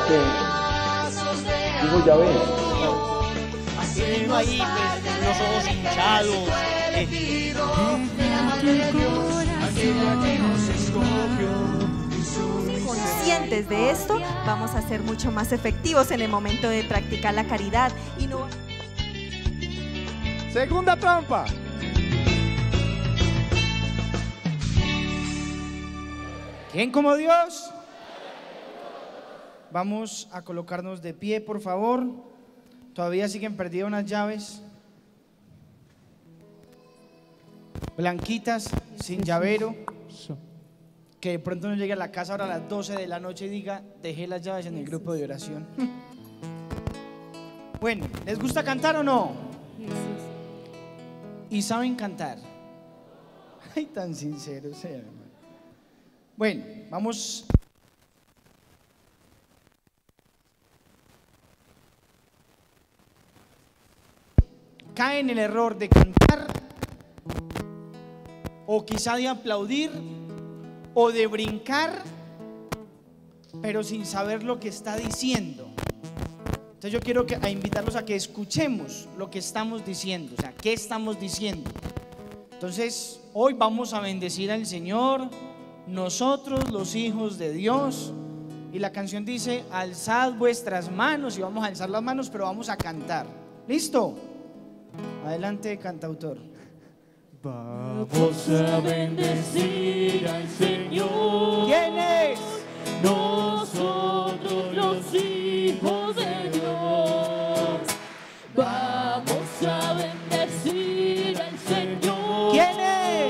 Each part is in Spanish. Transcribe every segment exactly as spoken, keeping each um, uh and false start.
que digo ya ves. Haciendo ahí pues, los ojos hinchados. Eh. Conscientes de esto, vamos a ser mucho más efectivos en el momento de practicar la caridad y no... Segunda trampa. ¿Quién como Dios? Vamos a colocarnos de pie, por favor. Todavía siguen perdidas unas llaves blanquitas, sin llavero. Que de pronto no llegue a la casa ahora a las doce de la noche y diga, dejé las llaves en el grupo de oración. Bueno, ¿les gusta cantar o no? ¿Y saben cantar? Ay, tan sinceros, eh, hermano. Bueno, vamos. Cae en el error de cantar, o quizá de aplaudir, o de brincar, pero sin saber lo que está diciendo. Entonces yo quiero que, a invitarlos a que escuchemos lo que estamos diciendo, o sea, ¿qué estamos diciendo? Entonces, hoy vamos a bendecir al Señor, nosotros los hijos de Dios, y la canción dice, alzad vuestras manos, y vamos a alzar las manos, pero vamos a cantar. ¿Listo? Adelante, cantautor. Vamos a bendecir al Señor. ¿Quién es? Nosotros los hijos de Dios. Vamos a bendecir al Señor. ¿Quién es?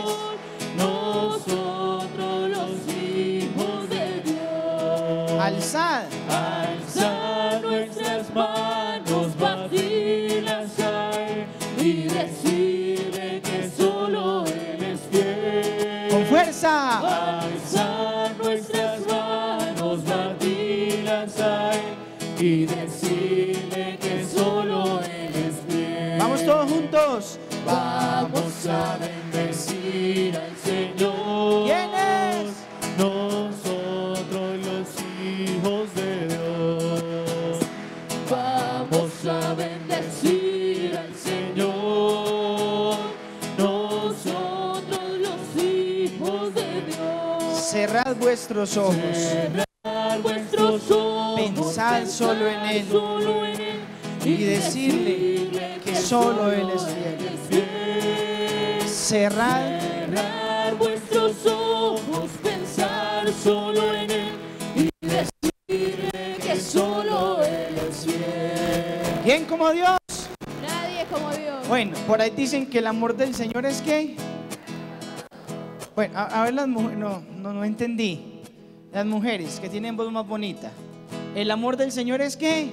Nosotros los hijos de Dios. Alzad. Alzad nuestras manos, batirlas hay y decirle que solo Él es fiel. Con fuerza. Alzar nuestras manos, batirlas hay y decirle que solo Él es fiel. Vamos todos juntos. Vamos a bendecir al Señor. ¿Quién es? Nosotros los hijos de Dios. Vamos a bendecir al Señor. Nosotros los hijos de Dios. Cerrad vuestros ojos. Cerrar vuestros ojos. Pensad solo en Él. Solo en Él. Y decirle que solo Él es fiel. Cerrad. Cerrar vuestros ojos, pensar solo en Él y decirle que solo Él es fiel. ¿Quién como Dios? Nadie como Dios. Bueno, por ahí dicen que el amor del Señor es ¿qué? Bueno, a, a ver las mujeres, no, no, no entendí. Las mujeres que tienen voz más bonita. ¿El amor del Señor es ¿qué?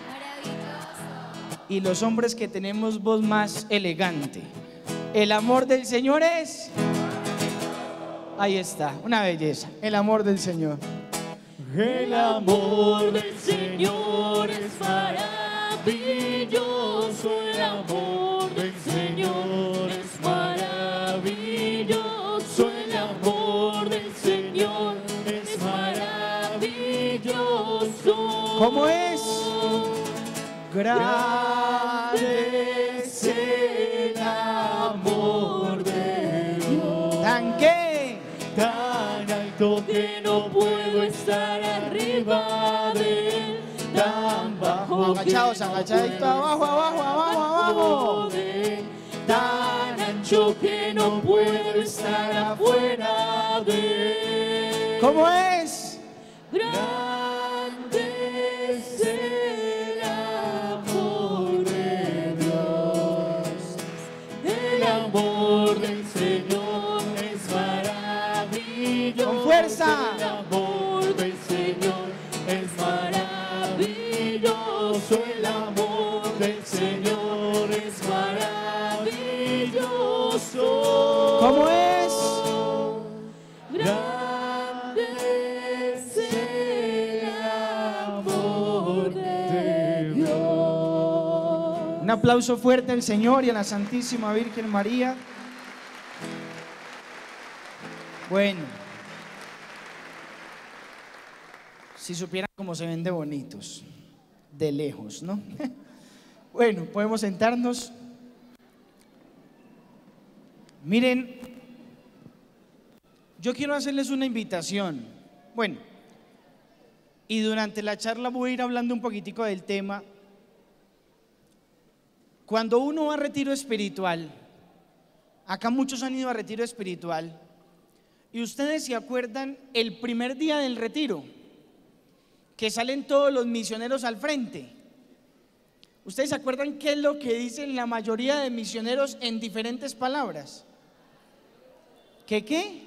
Y los hombres que tenemos voz más elegante. El amor del Señor es. Ahí está, una belleza. El amor del Señor. El amor del Señor es maravilloso. El amor del Señor es maravilloso. El amor del Señor es maravilloso. ¿Cómo es? Grande es el amor de Dios. ¿Tan qué? Tan alto que no puedo estar arriba de Él. Tan bajo Agachados, agachadito, abajo, abajo, abajo, abajo. de Él. Tan ancho que no puedo estar afuera de Él. ¿Cómo es? Grande es el amor de Dios. El amor del Señor es maravilloso. Con fuerza. El amor del Señor es maravilloso. El amor del Señor es maravilloso. ¿Cómo es? Grande es el amor de Dios. Un aplauso fuerte al Señor y a la Santísima Virgen María. Bueno, Si supieran cómo se ven de bonitos, de lejos, ¿no? Bueno, podemos sentarnos. Miren, yo quiero hacerles una invitación. Bueno, y durante la charla voy a ir hablando un poquitico del tema. Cuando uno va a retiro espiritual, acá muchos han ido a retiro espiritual, y ustedes se acuerdan el primer día del retiro, que salen todos los misioneros al frente. ¿Ustedes se acuerdan qué es lo que dicen la mayoría de misioneros en diferentes palabras? ¿Qué qué?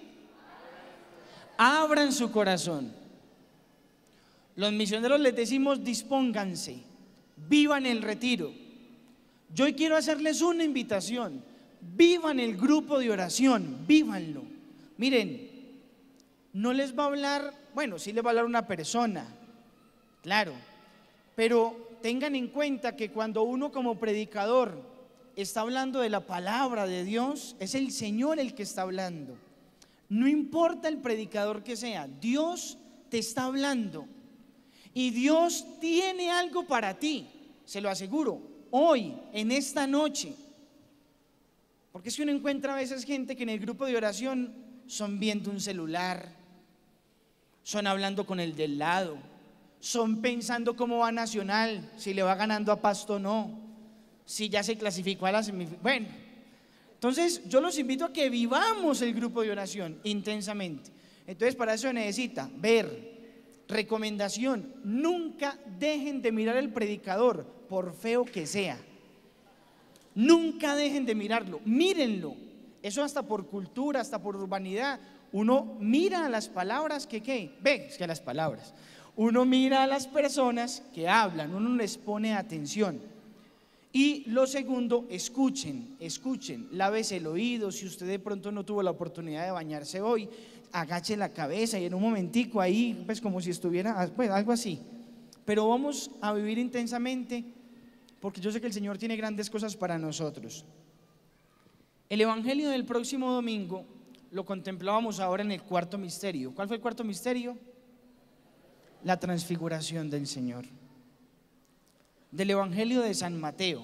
Abran su corazón. Los misioneros les decimos dispónganse, vivan el retiro. Yo hoy quiero hacerles una invitación, vivan el grupo de oración, vívanlo. Miren, no les va a hablar, bueno, sí les va a hablar una persona, claro, pero tengan en cuenta que cuando uno como predicador está hablando de la palabra de Dios, es el Señor el que está hablando. No importa el predicador que sea, Dios te está hablando y Dios tiene algo para ti, se lo aseguro, hoy, en esta noche. Porque es que uno encuentra a veces gente que en el grupo de oración son viendo un celular, son hablando con el del lado, son pensando cómo va Nacional, si le va ganando a Pasto o no, si ya se clasificó a la semifinal. Bueno, entonces yo los invito a que vivamos el grupo de oración intensamente. Entonces para eso se necesita ver, recomendación, nunca dejen de mirar el predicador, por feo que sea. Nunca dejen de mirarlo, mírenlo. Eso hasta por cultura, hasta por urbanidad. Uno mira a las palabras que, ¿qué? Ve, es que a las palabras. Uno mira a las personas que hablan, uno les pone atención. Y lo segundo, escuchen, escuchen, lávese el oído. Si usted de pronto no tuvo la oportunidad de bañarse hoy, agache la cabeza y en un momentico ahí, pues como si estuviera, pues algo así. Pero vamos a vivir intensamente, porque yo sé que el Señor tiene grandes cosas para nosotros. El evangelio del próximo domingo lo contemplábamos ahora en el cuarto misterio. ¿Cuál fue el cuarto misterio? La transfiguración del Señor. Del evangelio de San Mateo.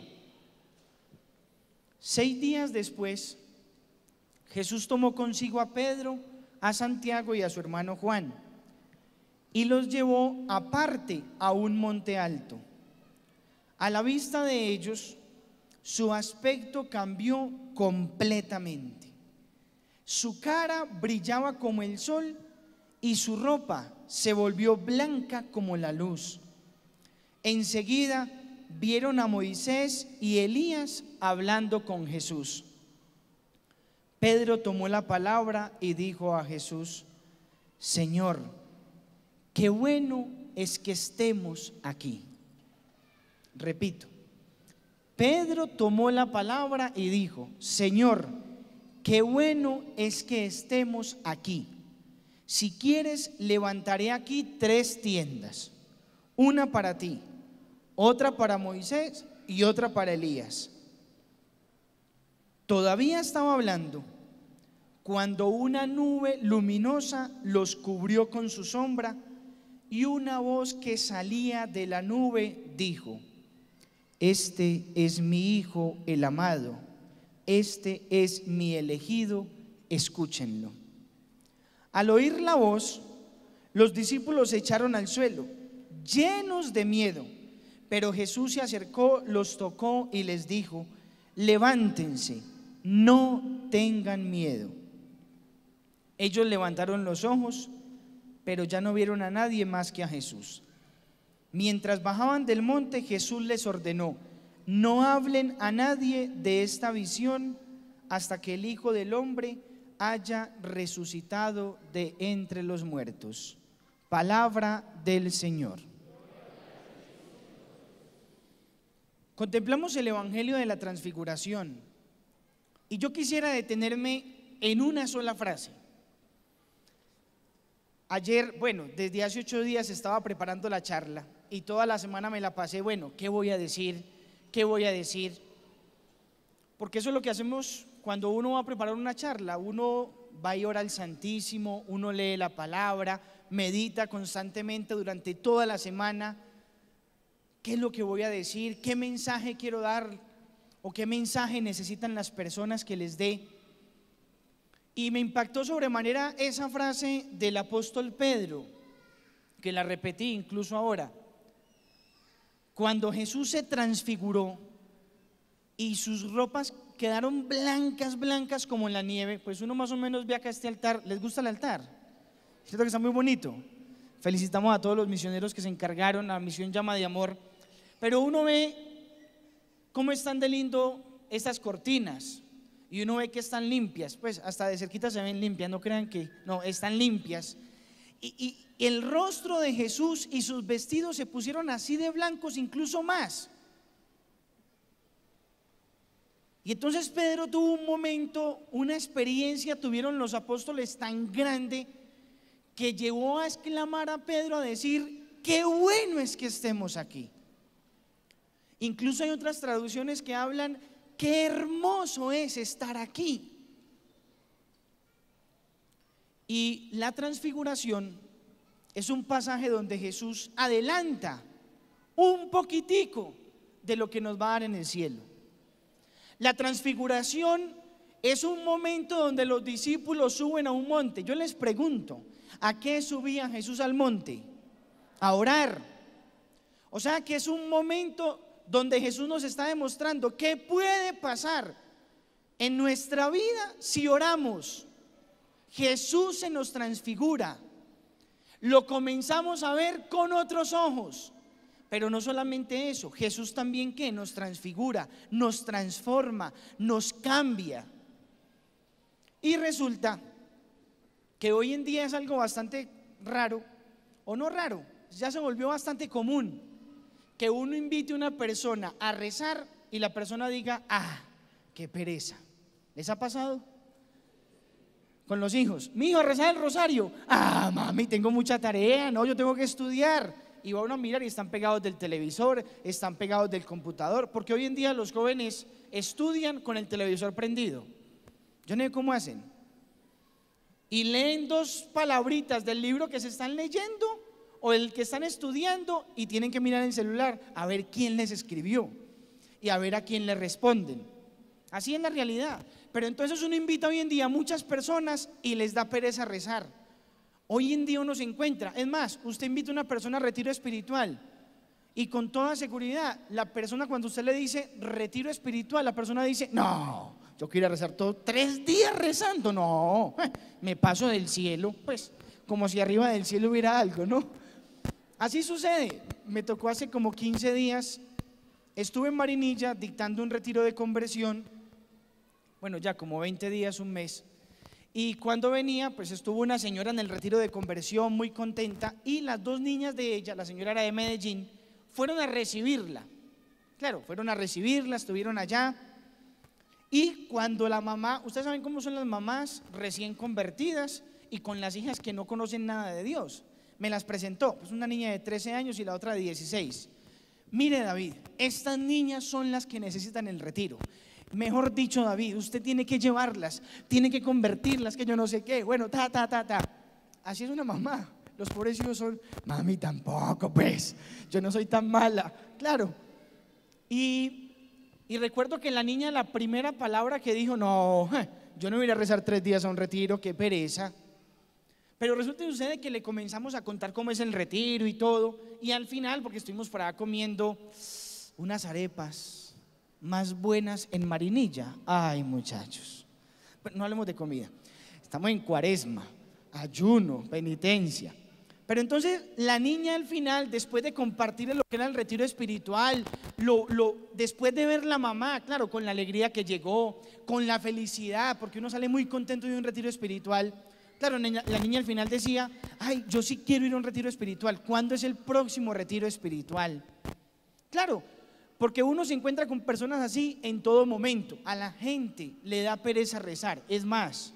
Seis días después, Jesús tomó consigo a Pedro, a Santiago y a su hermano Juan, y los llevó aparte a un monte alto. A la vista de ellos, su aspecto cambió completamente. Su cara brillaba como el sol y su ropa se volvió blanca como la luz. Enseguida vieron a Moisés y Elías hablando con Jesús. Pedro tomó la palabra y dijo a Jesús: Señor, qué bueno es que estemos aquí. Repito, Pedro tomó la palabra y dijo: Señor, qué bueno es que estemos aquí. Si quieres, levantaré aquí tres tiendas, una para ti, otra para Moisés y otra para Elías. Todavía estaba hablando cuando una nube luminosa los cubrió con su sombra y una voz que salía de la nube dijo: Este es mi Hijo el amado, este es mi elegido, escúchenlo. Al oír la voz, los discípulos se echaron al suelo, llenos de miedo, pero Jesús se acercó, los tocó y les dijo: levántense, no tengan miedo. Ellos levantaron los ojos, pero ya no vieron a nadie más que a Jesús. Mientras bajaban del monte, Jesús les ordenó: no hablen a nadie de esta visión hasta que el Hijo del Hombre haya resucitado de entre los muertos. Palabra del Señor. Contemplamos el evangelio de la transfiguración y yo quisiera detenerme en una sola frase. Ayer, bueno, desde hace ocho días estaba preparando la charla y toda la semana me la pasé, bueno, ¿qué voy a decir? ¿Qué voy a decir? Porque eso es lo que hacemos cuando uno va a preparar una charla. Uno va y ora al Santísimo, uno lee la palabra, medita constantemente durante toda la semana. ¿Qué es lo que voy a decir? ¿Qué mensaje quiero dar? ¿O qué mensaje necesitan las personas que les dé? Y me impactó sobremanera esa frase del apóstol Pedro, que la repetí incluso ahora. Cuando Jesús se transfiguró y sus ropas quedaron blancas, blancas como en la nieve, pues uno más o menos ve acá este altar. ¿Les gusta el altar? ¿Cierto que está muy bonito? Felicitamos a todos los misioneros que se encargaron, la misión Llama de Amor. Pero uno ve cómo están de lindo estas cortinas y uno ve que están limpias, pues hasta de cerquita se ven limpias, no crean que no, están limpias. Y, y el rostro de Jesús y sus vestidos se pusieron así de blancos, incluso más. Y entonces Pedro tuvo un momento, una experiencia, tuvieron los apóstoles tan grande que llevó a exclamar a Pedro a decir: qué bueno es que estemos aquí. Incluso hay otras traducciones que hablan: qué hermoso es estar aquí. Y la transfiguración es un pasaje donde Jesús adelanta un poquitico de lo que nos va a dar en el cielo. La transfiguración es un momento donde los discípulos suben a un monte. Yo les pregunto, ¿a qué subía Jesús al monte? A orar. O sea que es un momento donde Jesús nos está demostrando qué puede pasar en nuestra vida si oramos. Jesús se nos transfigura, lo comenzamos a ver con otros ojos. Pero no solamente eso, Jesús también que nos transfigura, nos transforma, nos cambia. Y resulta que hoy en día es algo bastante raro, o no raro, ya se volvió bastante común, que uno invite a una persona a rezar y la persona diga: ah, qué pereza. ¿Les ha pasado? Con los hijos: mi hijo, a rezar el rosario. Ah, mami, tengo mucha tarea, no, yo tengo que estudiar. Y va uno a mirar y están pegados del televisor, están pegados del computador, porque hoy en día los jóvenes estudian con el televisor prendido. Yo no sé cómo hacen. Y leen dos palabritas del libro que se están leyendo o el que están estudiando y tienen que mirar el celular a ver quién les escribió y a ver a quién le responden. Así es la realidad. Pero entonces uno invita hoy en día a muchas personas y les da pereza rezar. Hoy en día uno se encuentra, es más, usted invita a una persona a retiro espiritual y con toda seguridad la persona, cuando usted le dice retiro espiritual, la persona dice: no, yo quiero rezar todo, tres días rezando, no, me paso del cielo, pues como si arriba del cielo hubiera algo, ¿no? Así sucede. Me tocó hace como quince días, estuve en Marinilla dictando un retiro de conversión, bueno, ya como veinte días, un mes. Y cuando venía, pues estuvo una señora en el retiro de conversión muy contenta, y las dos niñas de ella, la señora era de Medellín, fueron a recibirla. Claro, fueron a recibirla, estuvieron allá. Y cuando la mamá, ustedes saben cómo son las mamás recién convertidas y con las hijas que no conocen nada de Dios, me las presentó, pues una niña de trece años y la otra de dieciséis. Mire, David, estas niñas son las que necesitan el retiro. Mejor dicho, David, usted tiene que llevarlas, tiene que convertirlas, que yo no sé qué. Bueno, ta, ta, ta, ta. Así es una mamá. Los pobres hijos son: mami, tampoco, pues, yo no soy tan mala. Claro. Y, y recuerdo que la niña, la primera palabra que dijo: no, yo no voy a ir a rezar tres días a un retiro, qué pereza. Pero resulta y sucede que le comenzamos a contar cómo es el retiro y todo. Y al final, porque estuvimos por allá comiendo unas arepas más buenas en Marinilla. Ay, muchachos, no hablemos de comida, estamos en cuaresma, ayuno, penitencia. Pero entonces la niña al final, después de compartir lo que era el retiro espiritual, lo, lo, después de ver la mamá, claro, con la alegría que llegó, con la felicidad, porque uno sale muy contento de un retiro espiritual. Claro, la niña al final decía: ay, yo sí quiero ir a un retiro espiritual. ¿Cuándo es el próximo retiro espiritual? Claro, porque uno se encuentra con personas así en todo momento. A la gente le da pereza rezar. Es más,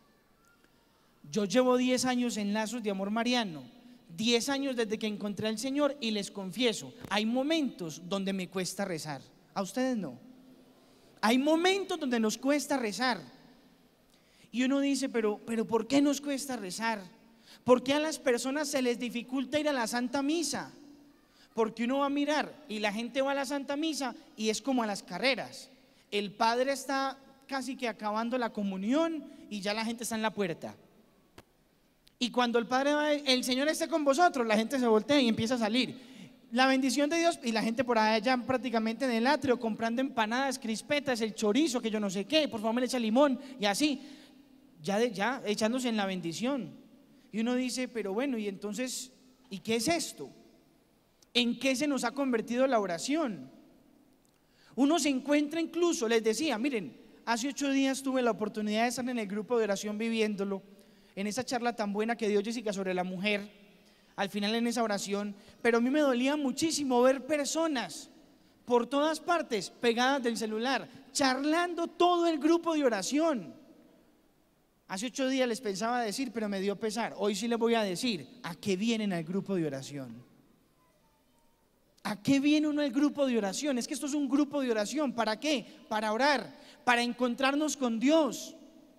yo llevo diez años en Lazos de Amor Mariano, diez años desde que encontré al Señor, y les confieso, hay momentos donde me cuesta rezar. ¿A ustedes no? Hay momentos donde nos cuesta rezar. Y uno dice, pero, pero ¿por qué nos cuesta rezar? ¿Por qué a las personas se les dificulta ir a la Santa Misa? Porque uno va a mirar y la gente va a la Santa Misa y es como a las carreras. El padre está casi que acabando la comunión y ya la gente está en la puerta. Y cuando el padre va, el Señor esté con vosotros, la gente se voltea y empieza a salir. La bendición de Dios y la gente por allá prácticamente en el atrio comprando empanadas, crispetas, el chorizo, que yo no sé qué, por favor me le echa limón y así, ya, de, ya echándose en la bendición. Y uno dice, pero bueno, y entonces, ¿y qué es esto? ¿En qué se nos ha convertido la oración? Uno se encuentra incluso, les decía, miren, hace ocho días tuve la oportunidad de estar en el grupo de oración viviéndolo, en esa charla tan buena que dio Jessica sobre la mujer, al final en esa oración, pero a mí me dolía muchísimo ver personas por todas partes pegadas del celular, charlando todo el grupo de oración. Hace ocho días les pensaba decir, pero me dio pesar. Hoy sí les voy a decir, ¿a qué vienen al grupo de oración? ¿A qué viene uno al grupo de oración? Es que esto es un grupo de oración. ¿Para qué? Para orar, para encontrarnos con Dios.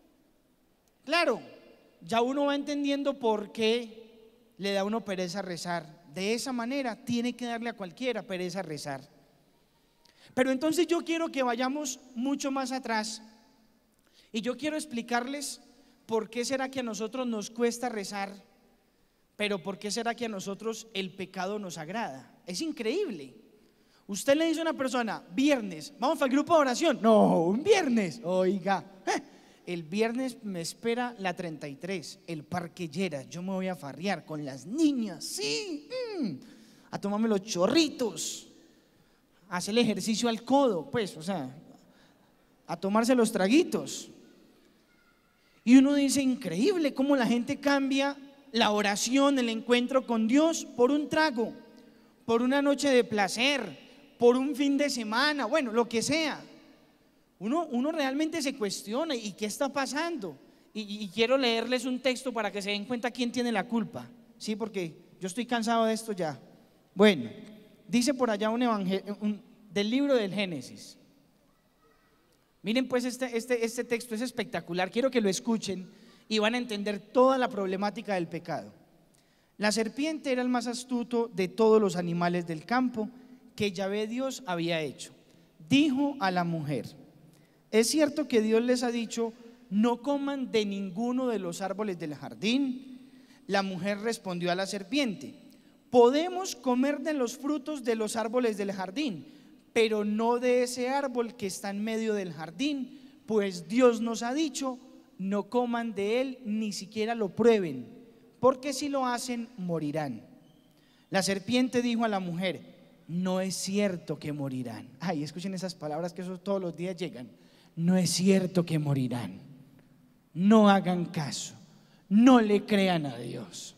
Claro, ya uno va entendiendo por qué le da a uno pereza rezar. De esa manera tiene que darle a cualquiera pereza rezar. Pero entonces yo quiero que vayamos mucho más atrás y yo quiero explicarles por qué será que a nosotros nos cuesta rezar, pero por qué será que a nosotros el pecado nos agrada. Es increíble. Usted le dice a una persona, viernes, vamos al grupo de oración. No, un viernes, oiga, el viernes me espera la treinta y tres, el Parque Lleras. Yo me voy a farrear con las niñas, sí, mm, a tomarme los chorritos, a hacer el ejercicio al codo, pues, o sea, a tomarse los traguitos. Y uno dice, increíble cómo la gente cambia la oración, el encuentro con Dios por un trago, por una noche de placer, por un fin de semana, bueno, lo que sea. Uno, uno realmente se cuestiona, ¿y qué está pasando? Y, y quiero leerles un texto para que se den cuenta quién tiene la culpa, ¿sí? Porque yo estoy cansado de esto ya. Bueno, dice por allá un evangelio un, del libro del Génesis. Miren pues este, este, este texto es espectacular, quiero que lo escuchen y van a entender toda la problemática del pecado. La serpiente era el más astuto de todos los animales del campo que Yahvé Dios había hecho. Dijo a la mujer, ¿es cierto que Dios les ha dicho, no coman de ninguno de los árboles del jardín? La mujer respondió a la serpiente, podemos comer de los frutos de los árboles del jardín, pero no de ese árbol que está en medio del jardín, pues Dios nos ha dicho, no coman de él, ni siquiera lo prueben, porque si lo hacen, morirán. La serpiente dijo a la mujer, no es cierto que morirán. Ay, escuchen esas palabras que eso todos los días llegan. No es cierto que morirán. No hagan caso, no le crean a Dios.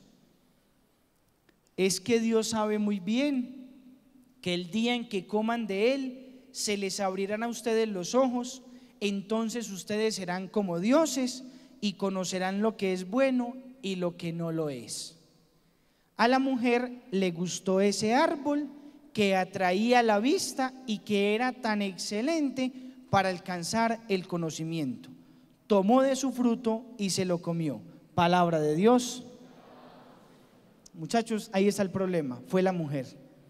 Es que Dios sabe muy bien que el día en que coman de él, se les abrirán a ustedes los ojos, entonces ustedes serán como dioses y conocerán lo que es bueno y lo que no lo es. A la mujer le gustó ese árbol que atraía la vista y que era tan excelente para alcanzar el conocimiento. Tomó de su fruto y se lo comió. Palabra de Dios. Muchachos, ahí está el problema, fue la mujer.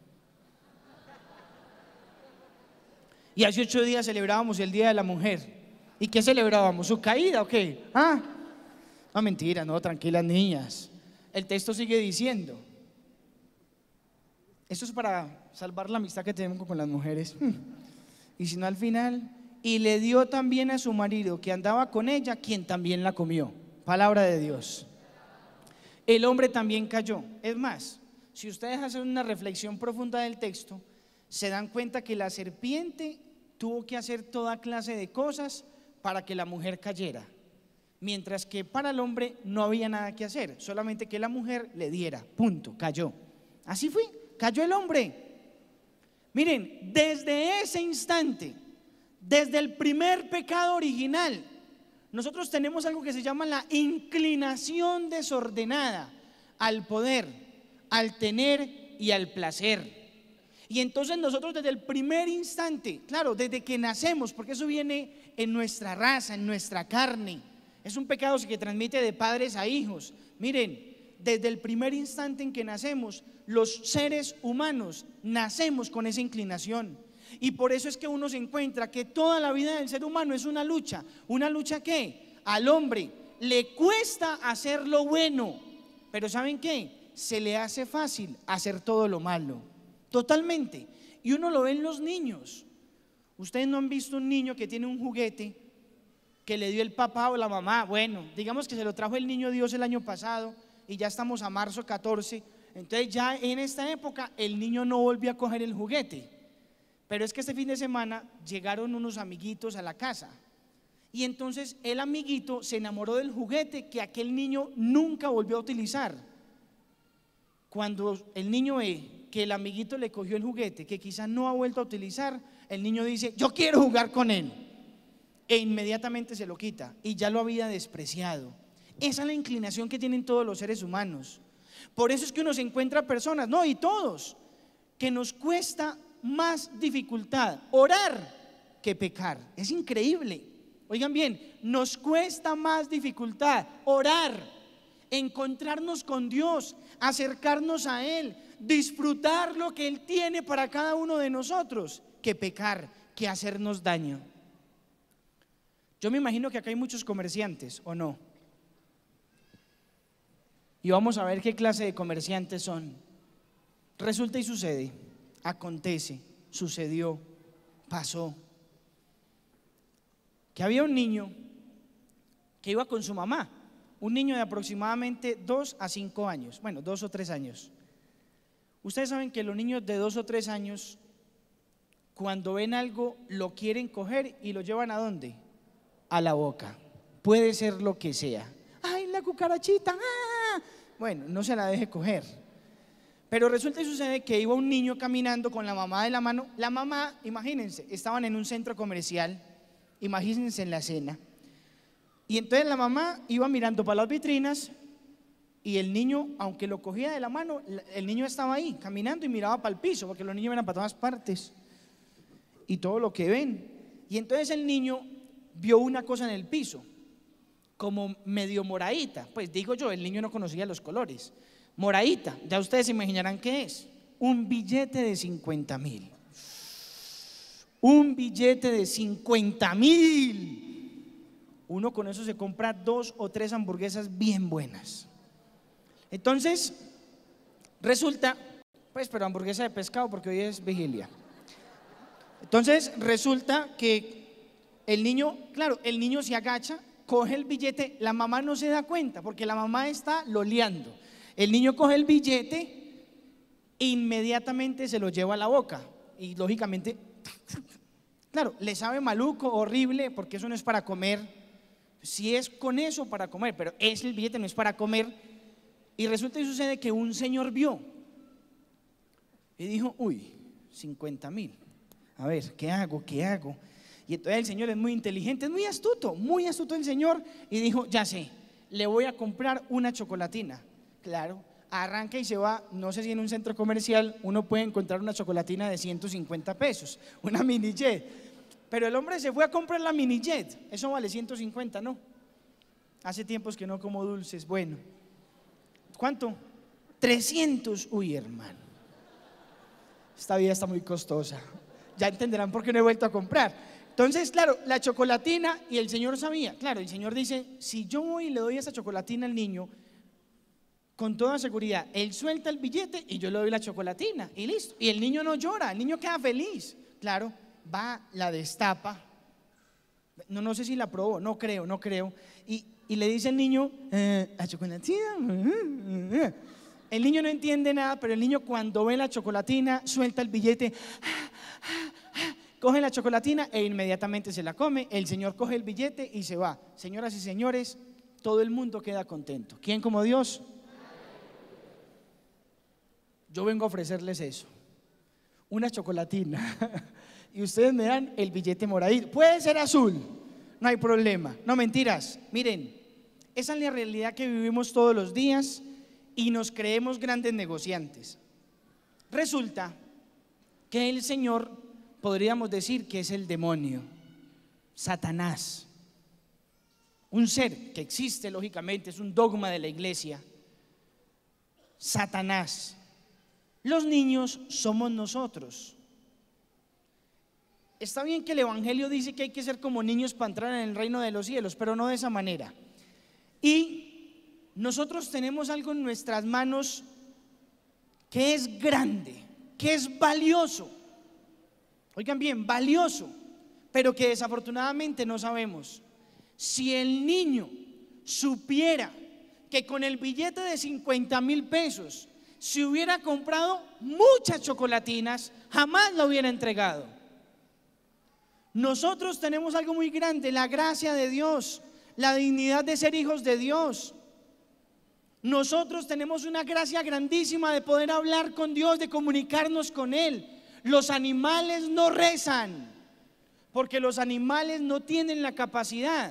Y hace ocho días celebrábamos el Día de la Mujer. ¿Y qué celebrábamos? ¿Su caída o qué? Ah, no, mentira, no, tranquilas niñas. El texto sigue diciendo, esto es para salvar la amistad que tenemos con las mujeres. Y si no, al final, y le dio también a su marido que andaba con ella, quien también la comió. Palabra de Dios. El hombre también cayó. Es más, si ustedes hacen una reflexión profunda del texto, se dan cuenta que la serpiente tuvo que hacer toda clase de cosas para que la mujer cayera, mientras que para el hombre no había nada que hacer, solamente que la mujer le diera, punto, cayó. Así fue, cayó el hombre. Miren, desde ese instante, desde el primer pecado original, nosotros tenemos algo que se llama la inclinación desordenada al poder, al tener y al placer. Y entonces nosotros desde el primer instante, claro, desde que nacemos, porque eso viene en nuestra raza, en nuestra carne, Es un pecado que transmite de padres a hijos. Miren, desde el primer instante en que nacemos, los seres humanos nacemos con esa inclinación. Y por eso es que uno se encuentra que toda la vida del ser humano es una lucha. ¿Una lucha qué? Al hombre le cuesta hacer lo bueno, pero ¿saben qué? Se le hace fácil hacer todo lo malo. Totalmente. Y uno lo ve en los niños. Ustedes no han visto un niño que tiene un juguete que le dio el papá o la mamá. Bueno, digamos que se lo trajo el niño Dios el año pasado y ya estamos a marzo catorce. Entonces ya en esta época el niño no volvió a coger el juguete. Pero es que este fin de semana llegaron unos amiguitos a la casa y entonces el amiguito se enamoró del juguete que aquel niño nunca volvió a utilizar. Cuando el niño ve que el amiguito le cogió el juguete que quizás no ha vuelto a utilizar, el niño dice: yo quiero jugar con él, e inmediatamente se lo quita y ya lo había despreciado. Esa es la inclinación que tienen todos los seres humanos. Por eso es que uno se encuentra personas, no, y todos, que nos cuesta más dificultad orar que pecar. Es increíble. Oigan bien, nos cuesta más dificultad orar, encontrarnos con Dios, acercarnos a Él, disfrutar lo que Él tiene para cada uno de nosotros, que pecar, que hacernos daño. Yo me imagino que acá hay muchos comerciantes, ¿o no? Y vamos a ver qué clase de comerciantes son. Resulta y sucede, acontece, sucedió, pasó, que había un niño que iba con su mamá, un niño de aproximadamente dos a cinco años, bueno, dos o tres años. Ustedes saben que los niños de dos o tres años, cuando ven algo, lo quieren coger y lo llevan ¿a dónde? A la boca. Puede ser lo que sea. ¡Ay, la cucarachita! ¡Ah! Bueno, no se la deje coger. Pero resulta y sucede que iba un niño caminando con la mamá de la mano. La mamá, imagínense, estaban en un centro comercial, imagínense en la escena. Y entonces la mamá iba mirando para las vitrinas y el niño, aunque lo cogía de la mano, el niño estaba ahí caminando y miraba para el piso, porque los niños ven para todas partes y todo lo que ven. Y entonces el niño vio una cosa en el piso, como medio moradita. Pues digo yo, el niño no conocía los colores. Moradita, ya ustedes se imaginarán qué es. Un billete de cincuenta mil. Un billete de cincuenta mil. Uno con eso se compra dos o tres hamburguesas bien buenas. Entonces, resulta, pues, pero hamburguesa de pescado porque hoy es vigilia. Entonces, resulta que el niño, claro, el niño se agacha, coge el billete, la mamá no se da cuenta porque la mamá está loleando. El niño coge el billete e inmediatamente se lo lleva a la boca y lógicamente, claro, le sabe maluco, horrible, porque eso no es para comer. Si es con eso para comer, pero es el billete, no es para comer. Y resulta y sucede que un señor vio y dijo: uy, cincuenta mil, a ver, ¿qué hago? ¿Qué hago? Y entonces el señor es muy inteligente, es muy astuto, muy astuto el señor, y dijo: ya sé, le voy a comprar una chocolatina. Claro, arranca y se va. No sé si en un centro comercial uno puede encontrar una chocolatina de ciento cincuenta pesos, una mini jet. Pero el hombre se fue a comprar la mini jet, eso vale ciento cincuenta, ¿no? Hace tiempos que no como dulces. Bueno, ¿cuánto? trescientos. Uy, hermano, esta vida está muy costosa. Ya entenderán por qué no he vuelto a comprar. Entonces, claro, la chocolatina, y el señor sabía, claro, el señor dice: si yo voy y le doy esa chocolatina al niño, con toda seguridad, él suelta el billete y yo le doy la chocolatina y listo. Y el niño no llora, el niño queda feliz. Claro, va, la destapa. No, no sé si la probó, no creo, no creo. Y, y le dice al niño: eh, la chocolatina. El niño no entiende nada, pero el niño cuando ve la chocolatina suelta el billete, coge la chocolatina e inmediatamente se la come. El señor coge el billete y se va. Señoras y señores, todo el mundo queda contento. ¿Quién como Dios? Yo vengo a ofrecerles eso, una chocolatina, y ustedes me dan el billete moradito. Puede ser azul, no hay problema. No, mentiras. Miren, esa es la realidad que vivimos todos los días y nos creemos grandes negociantes. Resulta que el Señor, podríamos decir que es el demonio, Satanás. un ser que existe lógicamente, es un dogma de la iglesia, Satanás. Los niños somos nosotros. Está bien que el evangelio dice que hay que ser como niños para entrar en el reino de los cielos, pero no de esa manera. Y nosotros tenemos algo en nuestras manos que es grande, que es valioso. Oigan bien, valioso, pero que desafortunadamente no sabemos. Si el niño supiera que con el billete de cincuenta mil pesos si hubiera comprado muchas chocolatinas, jamás lo hubiera entregado. Nosotros tenemos algo muy grande, la gracia de Dios, la dignidad de ser hijos de Dios. Nosotros tenemos una gracia grandísima de poder hablar con Dios, de comunicarnos con Él. Los animales no rezan, porque los animales no tienen la capacidad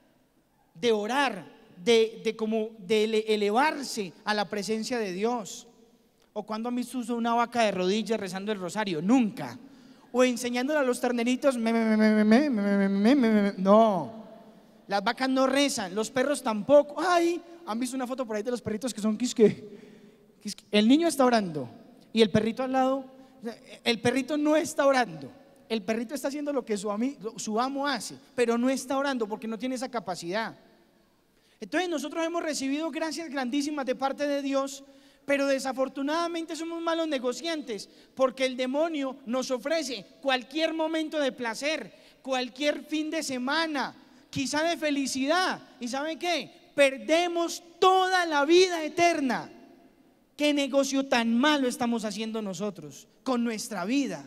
de orar, de, de, como de ele, elevarse a la presencia de Dios. ¿O cuando han visto una vaca de rodillas rezando el rosario? Nunca. O enseñándole a los terneritos, me, me, me, me, me, me, me. No, las vacas no rezan, los perros tampoco. Ay, ¿han visto una foto por ahí de los perritos que son quisque? Quisque. El niño está orando y el perrito al lado, el perrito no está orando. El perrito está haciendo lo que su, ami, su amo hace, pero no está orando porque no tiene esa capacidad. Entonces nosotros hemos recibido gracias grandísimas de parte de Dios, pero desafortunadamente somos malos negociantes, porque el demonio nos ofrece cualquier momento de placer, cualquier fin de semana, quizá de felicidad. ¿Y saben qué? Perdemos toda la vida eterna. ¿Qué negocio tan malo estamos haciendo nosotros con nuestra vida?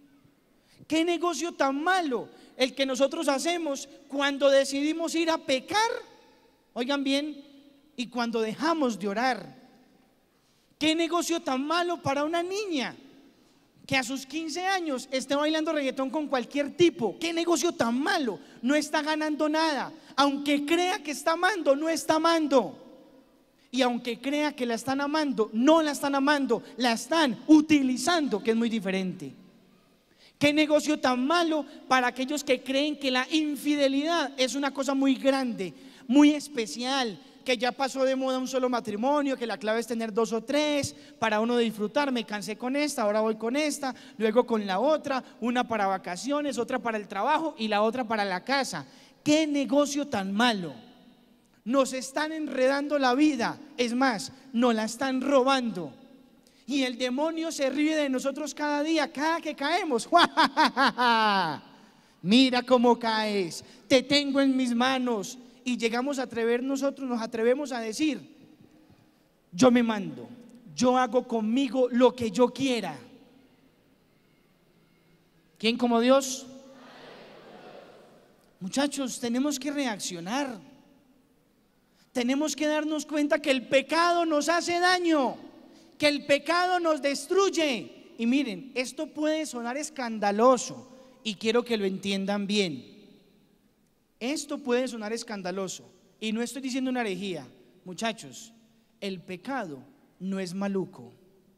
¿Qué negocio tan malo el que nosotros hacemos cuando decidimos ir a pecar? Oigan bien, y cuando dejamos de orar. ¿Qué negocio tan malo para una niña que a sus quince años esté bailando reggaetón con cualquier tipo? ¿Qué negocio tan malo? No está ganando nada. Aunque crea que está amando, no está amando. Y aunque crea que la están amando, no la están amando, la están utilizando, que es muy diferente. ¿Qué negocio tan malo para aquellos que creen que la infidelidad es una cosa muy grande, muy especial, que ya pasó de moda un solo matrimonio, que la clave es tener dos o tres para uno disfrutar? Me cansé con esta, ahora voy con esta, luego con la otra, una para vacaciones, otra para el trabajo y la otra para la casa. ¿Qué negocio tan malo? Nos están enredando la vida, es más, nos la están robando. Y el demonio se ríe de nosotros cada día, cada que caemos. Mira cómo caes, te tengo en mis manos. Y llegamos a atrever nosotros, nos atrevemos a decir, yo me mando, yo hago conmigo lo que yo quiera. ¿Quién como Dios? Muchachos, tenemos que reaccionar. Tenemos que darnos cuenta que el pecado nos hace daño, que el pecado nos destruye. Y miren, esto puede sonar escandaloso y quiero que lo entiendan bien. Esto puede sonar escandaloso y no estoy diciendo una herejía. Muchachos, el pecado no es maluco.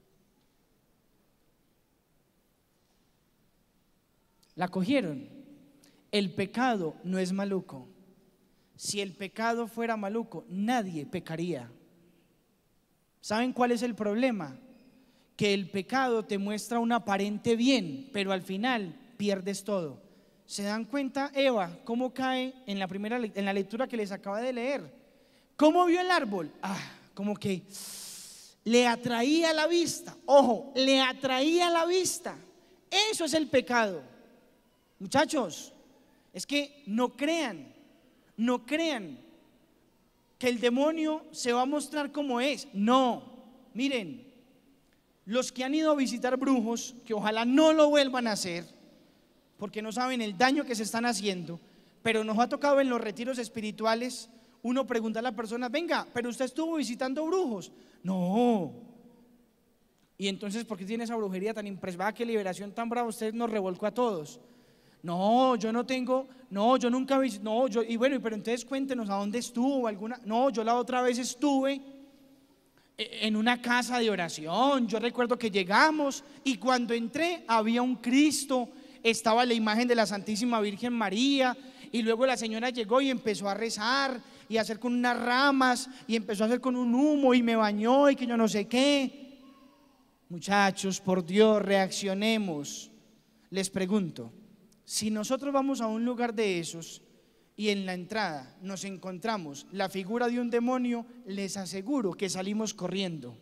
¿La cogieron? El pecado no es maluco. Si el pecado fuera maluco, nadie pecaría. ¿Saben cuál es el problema? Que el pecado te muestra un aparente bien, pero al final pierdes todo. ¿Se dan cuenta, Eva, cómo cae en la primera en la lectura que les acaba de leer? ¿Cómo vio el árbol? Ah, como que le atraía la vista. Ojo, le atraía la vista. Eso es el pecado. Muchachos, es que no crean, no crean que el demonio se va a mostrar como es. No, miren, los que han ido a visitar brujos, que ojalá no lo vuelvan a hacer, porque no saben el daño que se están haciendo, pero nos ha tocado en los retiros espirituales, uno pregunta a la persona, venga, pero usted estuvo visitando brujos. No. Y entonces, ¿por qué tiene esa brujería tan impresionante? ¿Qué liberación tan brava? Usted nos revolcó a todos. No, yo no tengo, no, yo nunca vi, no, yo, y bueno, pero entonces cuéntenos a dónde estuvo, alguna, no, yo la otra vez estuve en una casa de oración. Yo recuerdo que llegamos y cuando entré había un Cristo, estaba la imagen de la Santísima Virgen María Y luego la señora llegó y empezó a rezar y a hacer con unas ramas y empezó a hacer con un humo y me bañó y que yo no sé qué. Muchachos, por Dios, reaccionemos. Les pregunto, si nosotros vamos a un lugar de esos y en la entrada nos encontramos la figura de un demonio, les aseguro que salimos corriendo.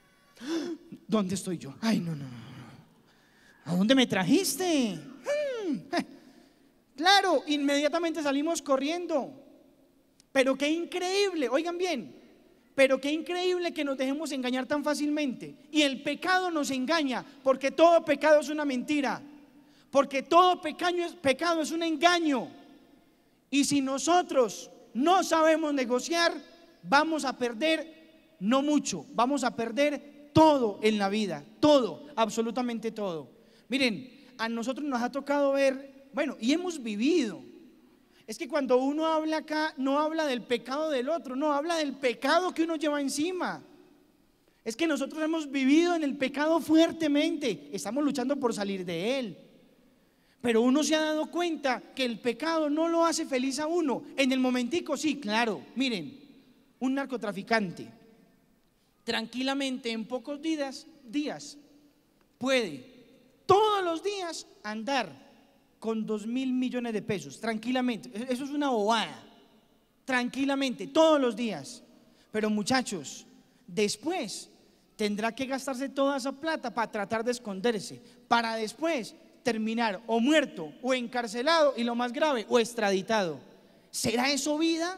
¿Dónde estoy yo? Ay, no, no, no. ¿A dónde me trajiste? Hmm. Claro, inmediatamente salimos corriendo. Pero qué increíble, oigan bien, pero qué increíble que nos dejemos engañar tan fácilmente. Y el pecado nos engaña, porque todo pecado es una mentira, porque todo pecado es, pecado es un engaño. Y si nosotros no sabemos negociar, vamos a perder no mucho, vamos a perder todo en la vida, todo, absolutamente todo. Miren, a nosotros nos ha tocado ver, bueno, y hemos vivido. Es que cuando uno habla acá, no habla del pecado del otro, no, habla del pecado que uno lleva encima. Es que nosotros hemos vivido en el pecado fuertemente, estamos luchando por salir de él. Pero uno se ha dado cuenta que el pecado no lo hace feliz a uno. En el momentico sí, claro. Miren, un narcotraficante tranquilamente en pocos días, días puede todos los días andar con dos mil millones de pesos, tranquilamente. Eso es una bobada, tranquilamente, todos los días. Pero muchachos, después tendrá que gastarse toda esa plata para tratar de esconderse, para después terminar o muerto o encarcelado y lo más grave, o extraditado. ¿Será eso vida?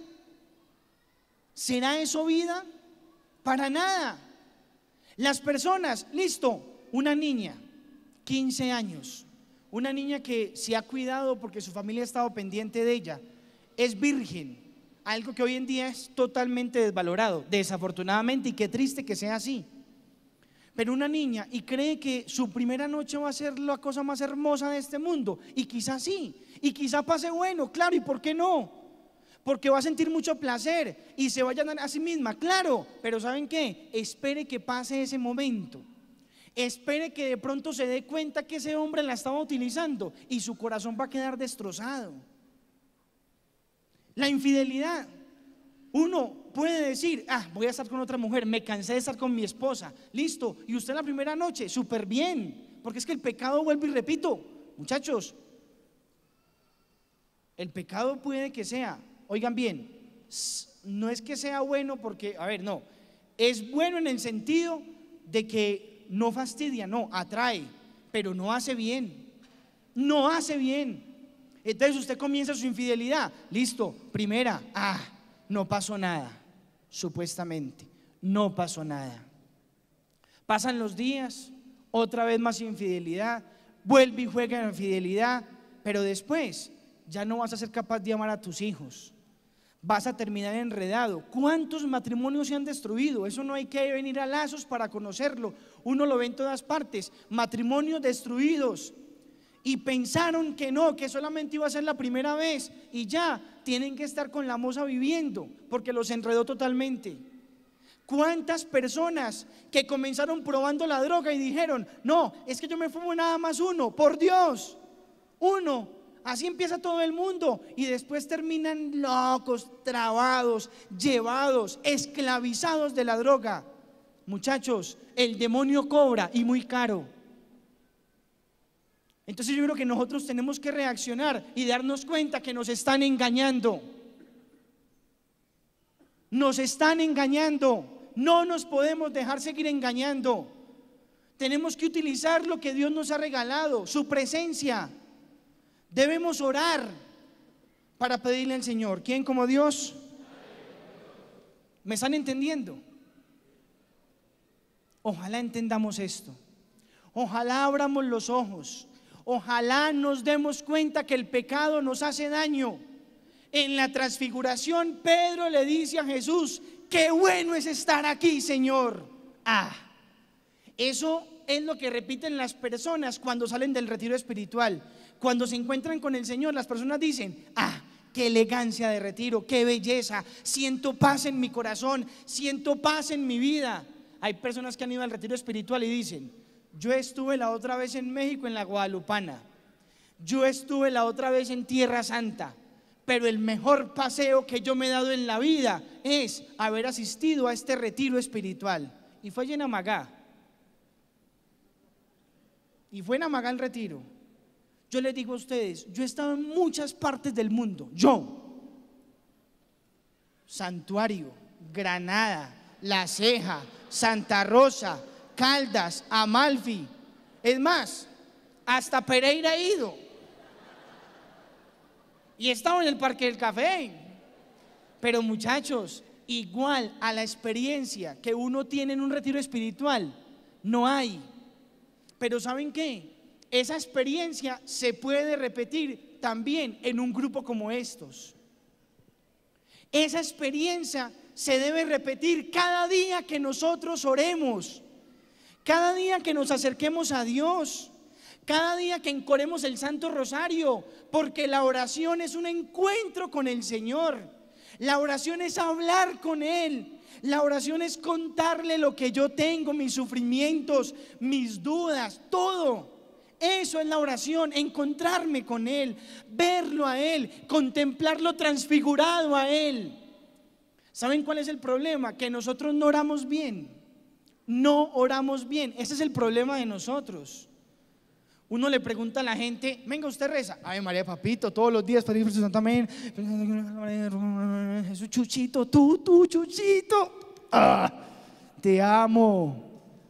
¿Será eso vida? Para nada. Las personas, listo, una niña, quince años, una niña que se ha cuidado porque su familia ha estado pendiente de ella, es virgen, algo que hoy en día es totalmente desvalorado, desafortunadamente, y qué triste que sea así. Pero una niña y cree que su primera noche va a ser la cosa más hermosa de este mundo, y quizás sí, y quizás pase bueno, claro, ¿y por qué no? Porque va a sentir mucho placer y se va a llenar a sí misma, claro, pero ¿saben qué? Espere que pase ese momento, espere que de pronto se dé cuenta que ese hombre la estaba utilizando y su corazón va a quedar destrozado. La infidelidad, uno puede decir, ah, voy a estar con otra mujer, me cansé de estar con mi esposa, listo, y usted la primera noche, súper bien, porque es que el pecado, vuelvo y repito, muchachos, el pecado puede que sea, oigan bien, no es que sea bueno porque, a ver, no, es bueno en el sentido de que no fastidia, no, atrae, pero no hace bien, no hace bien. Entonces usted comienza su infidelidad, listo, primera, ah, no pasó nada, supuestamente, no pasó nada. Pasan los días, otra vez más infidelidad, vuelve y juega en infidelidad, pero después ya no vas a ser capaz de amar a tus hijos, vas a terminar enredado. ¿Cuántos matrimonios se han destruido? Eso no hay que venir a Lazos para conocerlo, uno lo ve en todas partes, matrimonios destruidos. Y pensaron que no, que solamente iba a ser la primera vez y ya tienen que estar con la moza viviendo porque los enredó totalmente. ¿Cuántas personas que comenzaron probando la droga y dijeron, no, es que yo me fumo nada más uno, por Dios, uno, así empieza todo el mundo y después terminan locos, trabados, llevados, esclavizados de la droga? Muchachos, el demonio cobra y muy caro. Entonces yo creo que nosotros tenemos que reaccionar y darnos cuenta que nos están engañando. Nos están engañando. No nos podemos dejar seguir engañando. Tenemos que utilizar lo que Dios nos ha regalado, su presencia. Debemos orar para pedirle al Señor. ¿Quién como Dios? ¿Me están entendiendo? Ojalá entendamos esto. Ojalá abramos los ojos. Ojalá nos demos cuenta que el pecado nos hace daño. En la transfiguración, Pedro le dice a Jesús, qué bueno es estar aquí, Señor. Ah, eso es lo que repiten las personas cuando salen del retiro espiritual. Cuando se encuentran con el Señor, las personas dicen, ah, qué elegancia de retiro, qué belleza, siento paz en mi corazón, siento paz en mi vida. Hay personas que han ido al retiro espiritual y dicen, yo estuve la otra vez en México en la Guadalupana, yo estuve la otra vez en Tierra Santa, pero el mejor paseo que yo me he dado en la vida es haber asistido a este retiro espiritual. Y fue allí en Amagá. Y fue en Amagá el retiro. Yo les digo a ustedes, yo he estado en muchas partes del mundo. Yo. Santuario, Granada, La Ceja, Santa Rosa, Caldas, Amalfi. Es más, hasta Pereira he ido. Y he estado en el Parque del Café. Pero muchachos, igual a la experiencia que uno tiene en un retiro espiritual, no hay. Pero ¿saben qué? Esa experiencia se puede repetir también en un grupo como estos. Esa experiencia se debe repetir cada día que nosotros oremos, cada día que nos acerquemos a Dios, cada día que encoremos el Santo Rosario, porque la oración es un encuentro con el Señor. La oración es hablar con Él. La oración es contarle lo que yo tengo, mis sufrimientos, mis dudas, todo. Eso es la oración, encontrarme con Él, verlo a Él, contemplarlo transfigurado a Él. ¿Saben cuál es el problema? Que nosotros no oramos bien. No oramos bien. Ese es el problema de nosotros. Uno le pregunta a la gente, venga, usted reza. Ave María, papito, todos los días, Padre, Espíritu Santo, amén. Jesús, Chuchito, tú, tú, Chuchito. Ah, te amo.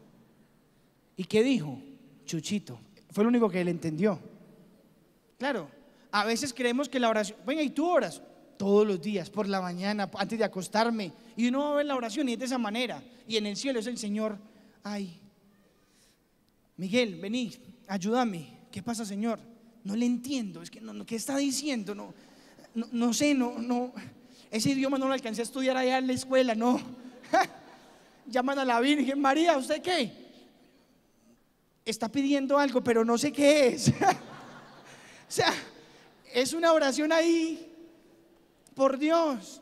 ¿Y qué dijo? Chuchito. Fue lo único que él entendió. Claro, a veces creemos que la oración, venga, ¿y tú oras? Todos los días, por la mañana, antes de acostarme. Y uno va a ver la oración y es de esa manera. Y en el cielo es el Señor, ay, Miguel, vení, ayúdame. ¿Qué pasa, Señor? No le entiendo, es que no, no, ¿qué está diciendo? No, no, no sé, no, no, ese idioma no lo alcancé a estudiar allá en la escuela, no. Llaman a la Virgen María, ¿usted qué? Está pidiendo algo, pero no sé qué es. O sea, es una oración ahí, por Dios.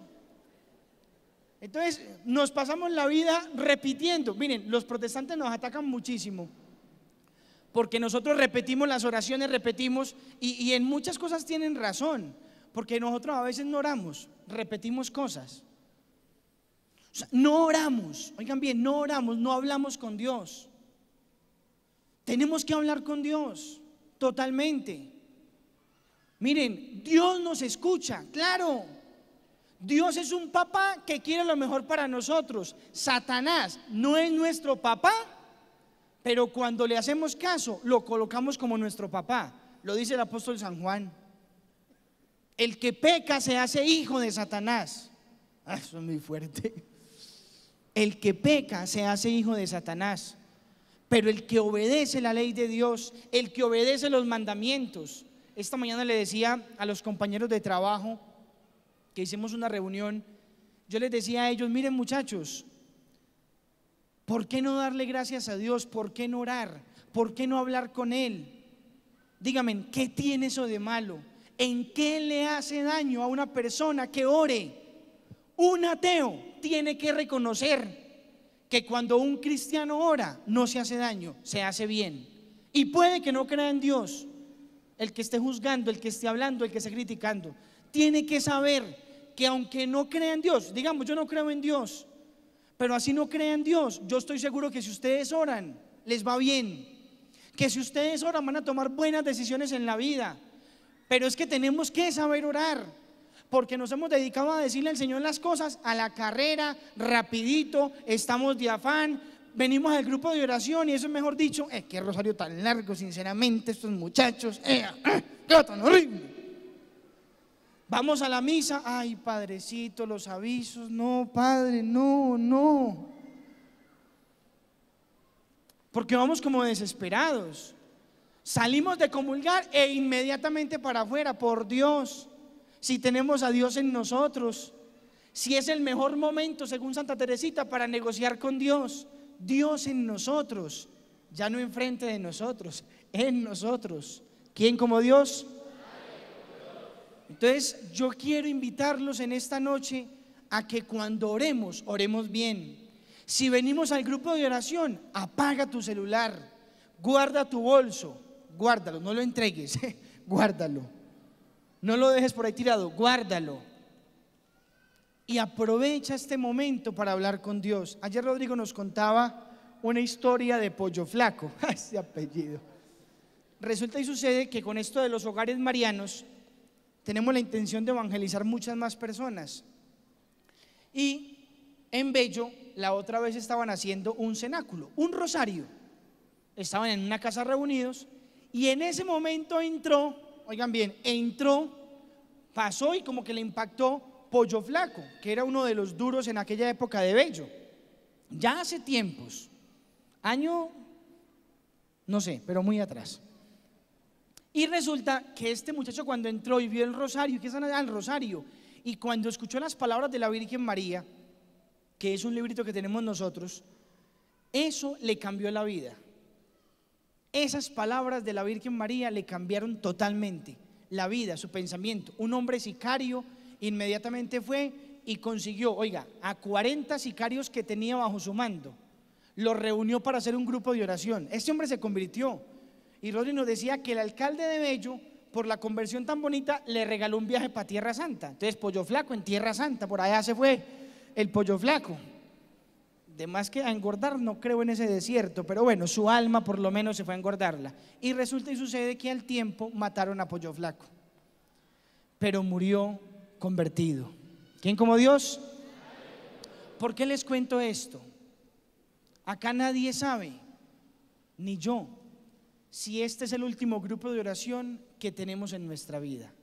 Entonces, nos pasamos la vida repitiendo. Miren, los protestantes nos atacan muchísimo porque nosotros repetimos las oraciones, repetimos, y, y en muchas cosas tienen razón, porque nosotros a veces no oramos, repetimos cosas. O sea, no oramos, oigan bien, no oramos, no hablamos con Dios. Tenemos que hablar con Dios totalmente. Miren, Dios nos escucha, claro. Dios es un papá que quiere lo mejor para nosotros. Satanás no es nuestro papá, pero cuando le hacemos caso, lo colocamos como nuestro papá. Lo dice el apóstol San Juan. El que peca se hace hijo de Satanás. Ah, eso es muy fuerte. El que peca se hace hijo de Satanás. Pero el que obedece la ley de Dios, el que obedece los mandamientos. Esta mañana le decía a los compañeros de trabajo que hicimos una reunión, yo les decía a ellos, miren muchachos, ¿por qué no darle gracias a Dios? ¿Por qué no orar? ¿Por qué no hablar con Él? Díganme, ¿qué tiene eso de malo? ¿En qué le hace daño a una persona que ore? Un ateo tiene que reconocer que cuando un cristiano ora no se hace daño, se hace bien. Y puede que no crea en Dios, el que esté juzgando, el que esté hablando, el que esté criticando, tiene que saber que aunque no crea en Dios, digamos yo no creo en Dios, pero así no crea en Dios, yo estoy seguro que si ustedes oran, les va bien, que si ustedes oran van a tomar buenas decisiones en la vida. Pero es que tenemos que saber orar, porque nos hemos dedicado a decirle al Señor las cosas a la carrera, rapidito, estamos de afán, venimos al grupo de oración y eso es mejor dicho, eh, qué rosario tan largo, sinceramente, estos muchachos, eh, eh, qué tan horrible. Vamos a la misa, ay padrecito, los avisos, no padre, no, no. Porque vamos como desesperados. Salimos de comulgar e inmediatamente para afuera, por Dios. Si tenemos a Dios en nosotros, si es el mejor momento, según Santa Teresita, para negociar con Dios, Dios en nosotros, ya no enfrente de nosotros, en nosotros. ¿Quién como Dios? Entonces yo quiero invitarlos en esta noche a que cuando oremos, oremos bien. Si venimos al grupo de oración, apaga tu celular, guarda tu bolso, guárdalo, no lo entregues, guárdalo. No lo dejes por ahí tirado, guárdalo. Y aprovecha este momento para hablar con Dios. Ayer Rodrigo nos contaba una historia de Pollo Flaco, ese apellido. Resulta y sucede que con esto de los hogares marianos tenemos la intención de evangelizar muchas más personas. Y en Bello, la otra vez estaban haciendo un cenáculo, un rosario. Estaban en una casa reunidos y en ese momento entró, oigan bien, entró, pasó y como que le impactó Pollo Flaco, que era uno de los duros en aquella época de Bello. Ya hace tiempos, año, no sé, pero muy atrás. Y resulta que este muchacho cuando entró y vio el rosario, que es el rosario, y cuando escuchó las palabras de la Virgen María, que es un librito que tenemos nosotros, eso le cambió la vida. Esas palabras de la Virgen María le cambiaron totalmente la vida, su pensamiento. Un hombre sicario inmediatamente fue y consiguió, oiga, a cuarenta sicarios que tenía bajo su mando, los reunió para hacer un grupo de oración. Este hombre se convirtió. Y Rodri nos decía que el alcalde de Bello, por la conversión tan bonita, le regaló un viaje para Tierra Santa. Entonces Pollo Flaco en Tierra Santa, por allá se fue el Pollo Flaco. De más que a engordar no creo en ese desierto, pero bueno, su alma por lo menos se fue a engordarla. Y resulta y sucede que al tiempo mataron a Pollo Flaco, pero murió convertido. ¿Quién como Dios? ¿Por qué les cuento esto? Acá nadie sabe, ni yo, si este es el último grupo de oración que tenemos en nuestra vida.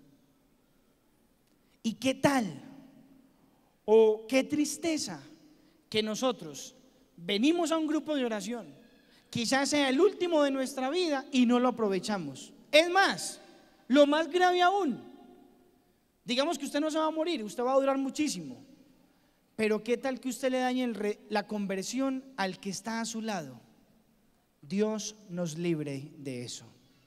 ¿Y qué tal? O qué tristeza que nosotros venimos a un grupo de oración, quizás sea el último de nuestra vida y no lo aprovechamos. Es más, lo más grave aún, digamos que usted no se va a morir, usted va a durar muchísimo, pero qué tal que usted le dañe el re, la conversión al que está a su lado. Dios nos libre de eso.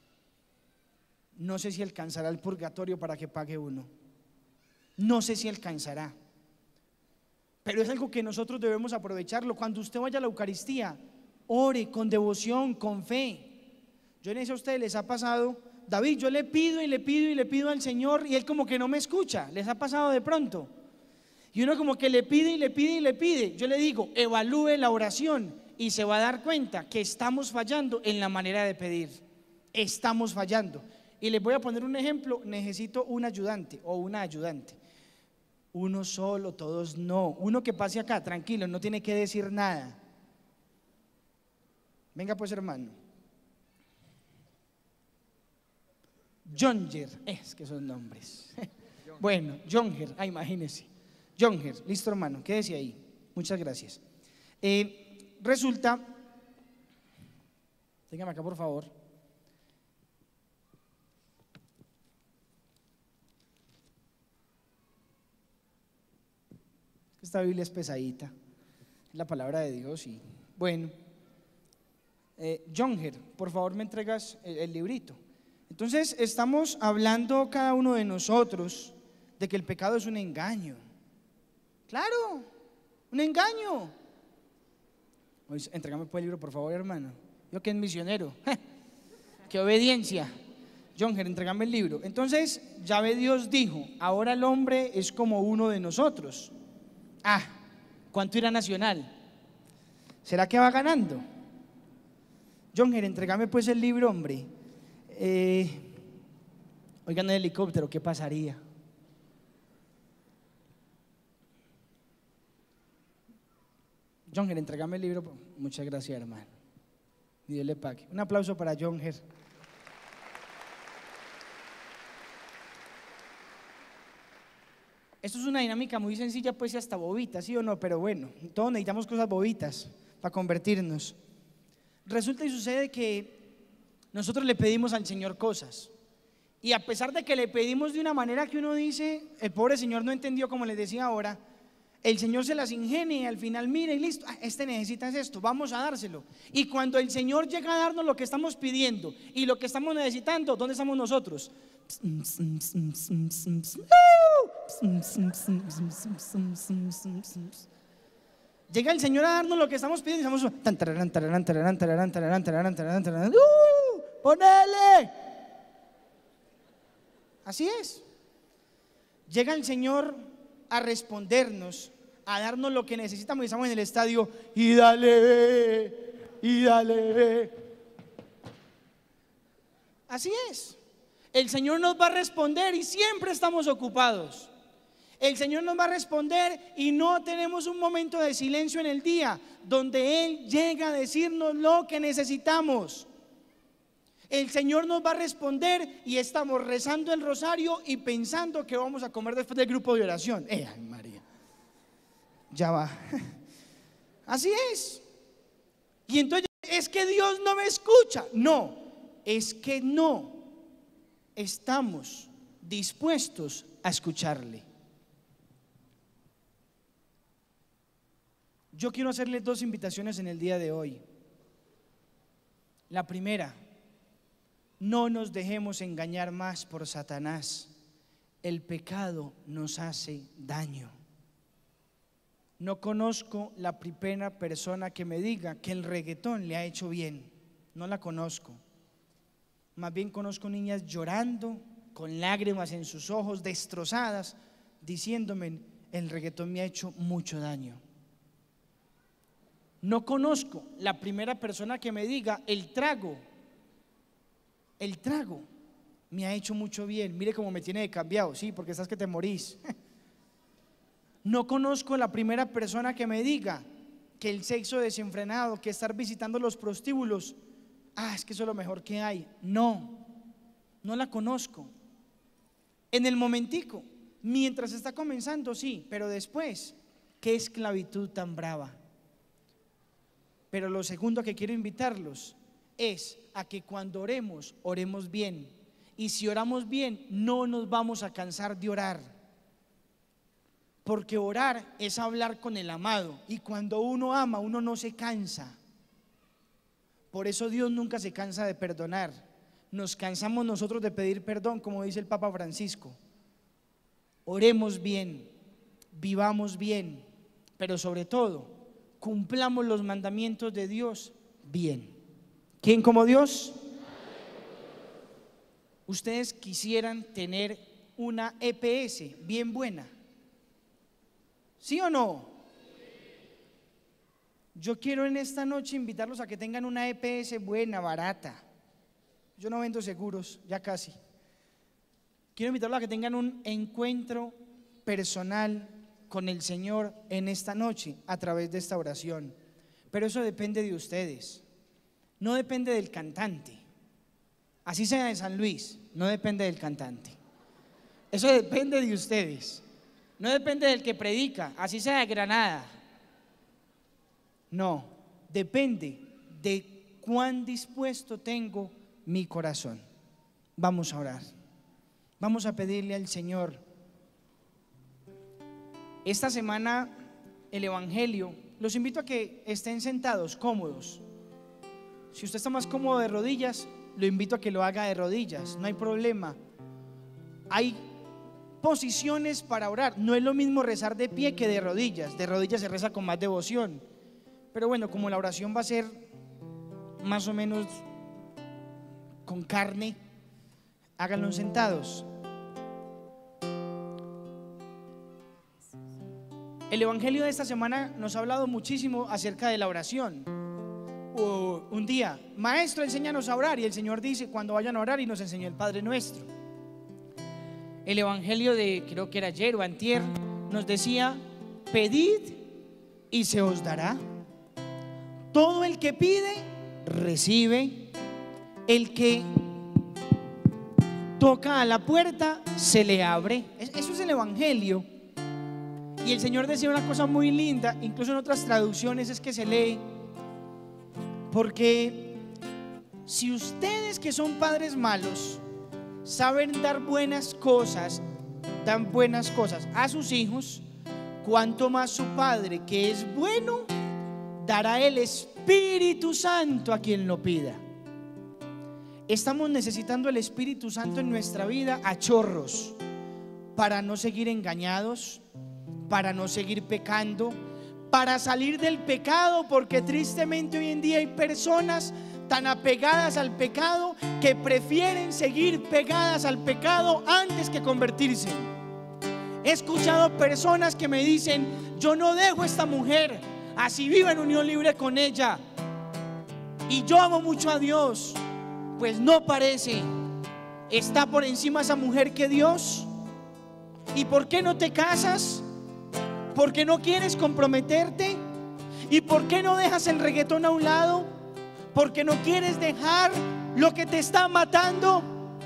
No sé si alcanzará el purgatorio para que pague uno, no sé si alcanzará, pero es algo que nosotros debemos aprovecharlo. Cuando usted vaya a la Eucaristía, ore con devoción, con fe. Yo no sé si a ustedes les ha pasado, David, yo le pido y le pido y le pido al Señor y Él como que no me escucha. ¿Les ha pasado de pronto? Y uno como que le pide y le pide y le pide. Yo le digo, evalúe la oración y se va a dar cuenta que estamos fallando en la manera de pedir. Estamos fallando. Y les voy a poner un ejemplo. Necesito un ayudante o una ayudante. Uno solo, todos no. Uno que pase acá, tranquilo, no tiene que decir nada. Venga pues, hermano. Jonger, es que son nombres. Bueno, Jonger, ah, imagínese. Jonger, listo, hermano, quédese ahí. Muchas gracias. Eh, resulta, téngame acá por favor. Esta Biblia es pesadita, es la palabra de Dios. Y bueno, eh, Jonger, por favor me entregas el, el librito. Entonces estamos hablando cada uno de nosotros de que el pecado es un engaño. Claro, un engaño. Oye, entrégame pues el libro por favor, hermano. Yo que es misionero, qué obediencia. Jonger, entrégame el libro. Entonces Yahvé Dios dijo, ahora el hombre es como uno de nosotros. Ah, ¿cuánto irá Nacional? ¿Será que va ganando? Jonger, entregame pues el libro, hombre. Eh, oigan, el helicóptero, ¿qué pasaría? Jonger, entregame el libro. Muchas gracias, hermano. Dios le pague. Un aplauso para Jonger. Esto es una dinámica muy sencilla, pues, y hasta bobita, ¿sí o no? Pero bueno, todos necesitamos cosas bobitas para convertirnos. Resulta y sucede que nosotros le pedimos al Señor cosas, y a pesar de que le pedimos de una manera que uno dice, el pobre Señor no entendió, como les decía ahora, el Señor se las ingenia y al final mira y listo, ah, este necesita esto, vamos a dárselo. Y cuando el Señor llega a darnos lo que estamos pidiendo y lo que estamos necesitando, ¿dónde estamos nosotros? Llega el Señor a darnos lo que estamos pidiendo y estamos tan tararán, tararán, tararán, tararán, tararán, tararán, tararán, tararán. ¡Uh! ¡Ponele! Así es. llega el Señor a respondernos, a darnos lo que necesitamos y estamos en el estadio y dale, y dale. Así es. El Señor nos va a responder y siempre estamos ocupados. El Señor nos va a responder y no tenemos un momento de silencio en el día donde Él llega a decirnos lo que necesitamos. El Señor nos va a responder y estamos rezando el rosario y pensando que vamos a comer después del grupo de oración. Eh, ay, María, ya va. Así es. Y entonces, ¿es que Dios no me escucha? No, es que no estamos dispuestos a escucharle. Yo quiero hacerles dos invitaciones en el día de hoy. La primera, no nos dejemos engañar más por Satanás. El pecado nos hace daño. No conozco la primera persona que me diga que el reggaetón le ha hecho bien. No la conozco. Más bien conozco niñas llorando, con lágrimas en sus ojos, destrozadas, diciéndome: el reggaetón me ha hecho mucho daño. No conozco la primera persona que me diga: el trago, el trago me ha hecho mucho bien. Mire cómo me tiene de cambiado. Sí, porque estás que te morís. No conozco la primera persona que me diga que el sexo desenfrenado, que estar visitando los prostíbulos, ah, es que eso es lo mejor que hay. No, no la conozco. En el momentico, mientras está comenzando, sí, pero después, qué esclavitud tan brava. Pero lo segundo que quiero invitarlos es a que cuando oremos, oremos bien. Y si oramos bien, no nos vamos a cansar de orar. Porque orar es hablar con el amado. Y cuando uno ama, uno no se cansa. Por eso Dios nunca se cansa de perdonar. Nos cansamos nosotros de pedir perdón, como dice el Papa Francisco. Oremos bien, vivamos bien, pero sobre todo, cumplamos los mandamientos de Dios bien. ¿Quién como Dios? ¿Ustedes quisieran tener una E P S bien buena? ¿Sí o no? Yo quiero en esta noche invitarlos a que tengan una E P S buena, barata. Yo no vendo seguros, ya casi. Quiero invitarlos a que tengan un encuentro personal con el Señor en esta noche a través de esta oración. Pero eso depende de ustedes, no depende del cantante. Así sea de San Luis, no depende del cantante. Eso depende de ustedes. No depende del que predica, así sea de Granada. No, depende de cuán dispuesto tengo mi corazón. Vamos a orar. Vamos a pedirle al Señor. Esta semana el Evangelio, los invito a que estén sentados, cómodos. Si usted está más cómodo de rodillas, lo invito a que lo haga de rodillas, no hay problema. Hay posiciones para orar. No es lo mismo rezar de pie que de rodillas. De rodillas se reza con más devoción. Pero bueno, como la oración va a ser más o menos con carne, háganlo sentados. El Evangelio de esta semana nos ha hablado muchísimo acerca de la oración. Uh, un día, maestro, enséñanos a orar. Y el Señor dice, cuando vayan a orar, y nos enseñó el Padre Nuestro. El Evangelio de, creo que era ayer o antier, nos decía, pedid y se os dará. Todo el que pide, recibe. El que toca a la puerta, se le abre. Eso es el Evangelio. Y el Señor decía una cosa muy linda, incluso en otras traducciones es que se lee, porque si ustedes que son padres malos saben dar buenas cosas, dan buenas cosas a sus hijos, cuanto más su Padre que es bueno dará el Espíritu Santo a quien lo pida. Estamos necesitando el Espíritu Santo en nuestra vida a chorros, para no seguir engañados, para no seguir pecando, para salir del pecado, porque tristemente hoy en día hay personas tan apegadas al pecado que prefieren seguir pegadas al pecado antes que convertirse. He escuchado personas que me dicen: yo no dejo a esta mujer, así viva en unión libre con ella, y yo amo mucho a Dios. Pues no parece. ¿Está por encima esa mujer que Dios? ¿Y por qué no te casas? ¿Por qué no quieres comprometerte? ¿Y por qué no dejas el reggaetón a un lado? ¿Por qué no quieres dejar lo que te está matando?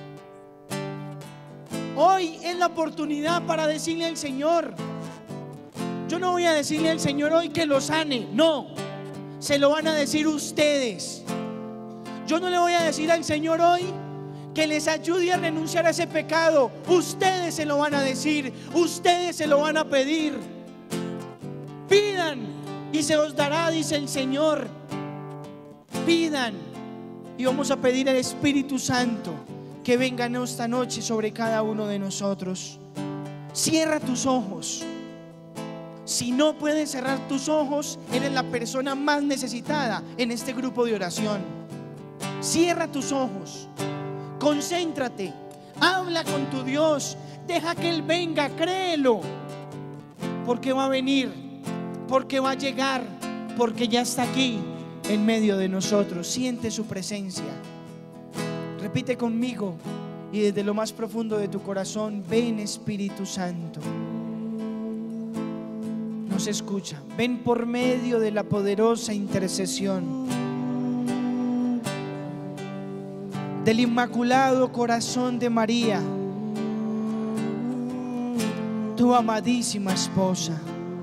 Hoy es la oportunidad para decirle al Señor. Yo no voy a decirle al Señor hoy que lo sane, no, se lo van a decir ustedes. Yo no le voy a decir al Señor hoy que les ayude a renunciar a ese pecado. Ustedes se lo van a decir, ustedes se lo van a pedir. Pidan y se os dará, dice el Señor. Pidan y vamos a pedir al Espíritu Santo que venga en esta noche sobre cada uno de nosotros. Cierra tus ojos. Si no puedes cerrar tus ojos, eres la persona más necesitada en este grupo de oración. Cierra tus ojos, concéntrate, habla con tu Dios, deja que Él venga, créelo, porque va a venir, porque va a llegar, porque ya está aquí en medio de nosotros. Siente su presencia. Repite conmigo y desde lo más profundo de tu corazón: ven, Espíritu Santo. Nos escucha. Ven por medio de la poderosa intercesión del Inmaculado Corazón de María, tu amadísima esposa.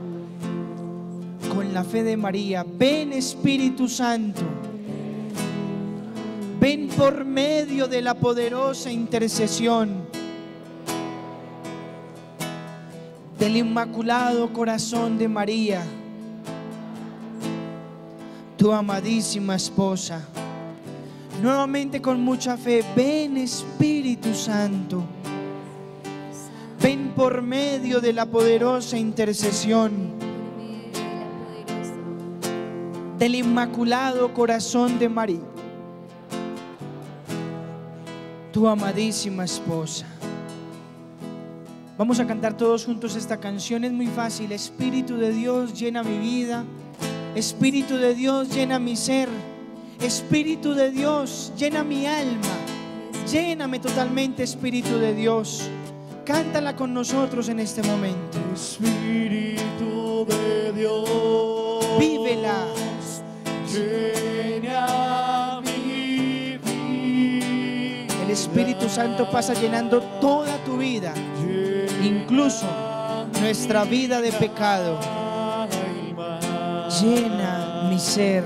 Con la fe de María, ven, Espíritu Santo. Ven por medio de la poderosa intercesión del Inmaculado Corazón de María, tu amadísima esposa. Nuevamente con mucha fe, ven, Espíritu Santo. Ven por medio de la poderosa intercesión del Inmaculado Corazón de María, tu amadísima esposa. Vamos a cantar todos juntos esta canción, es muy fácil. Espíritu de Dios, llena mi vida. Espíritu de Dios, llena mi ser. Espíritu de Dios, llena mi alma. Lléname totalmente, Espíritu de Dios. Cántala con nosotros en este momento. Espíritu de Dios, vívela. Llena mi vida. El Espíritu Santo pasa llenando toda tu vida, incluso nuestra vida de pecado. Llena mi ser.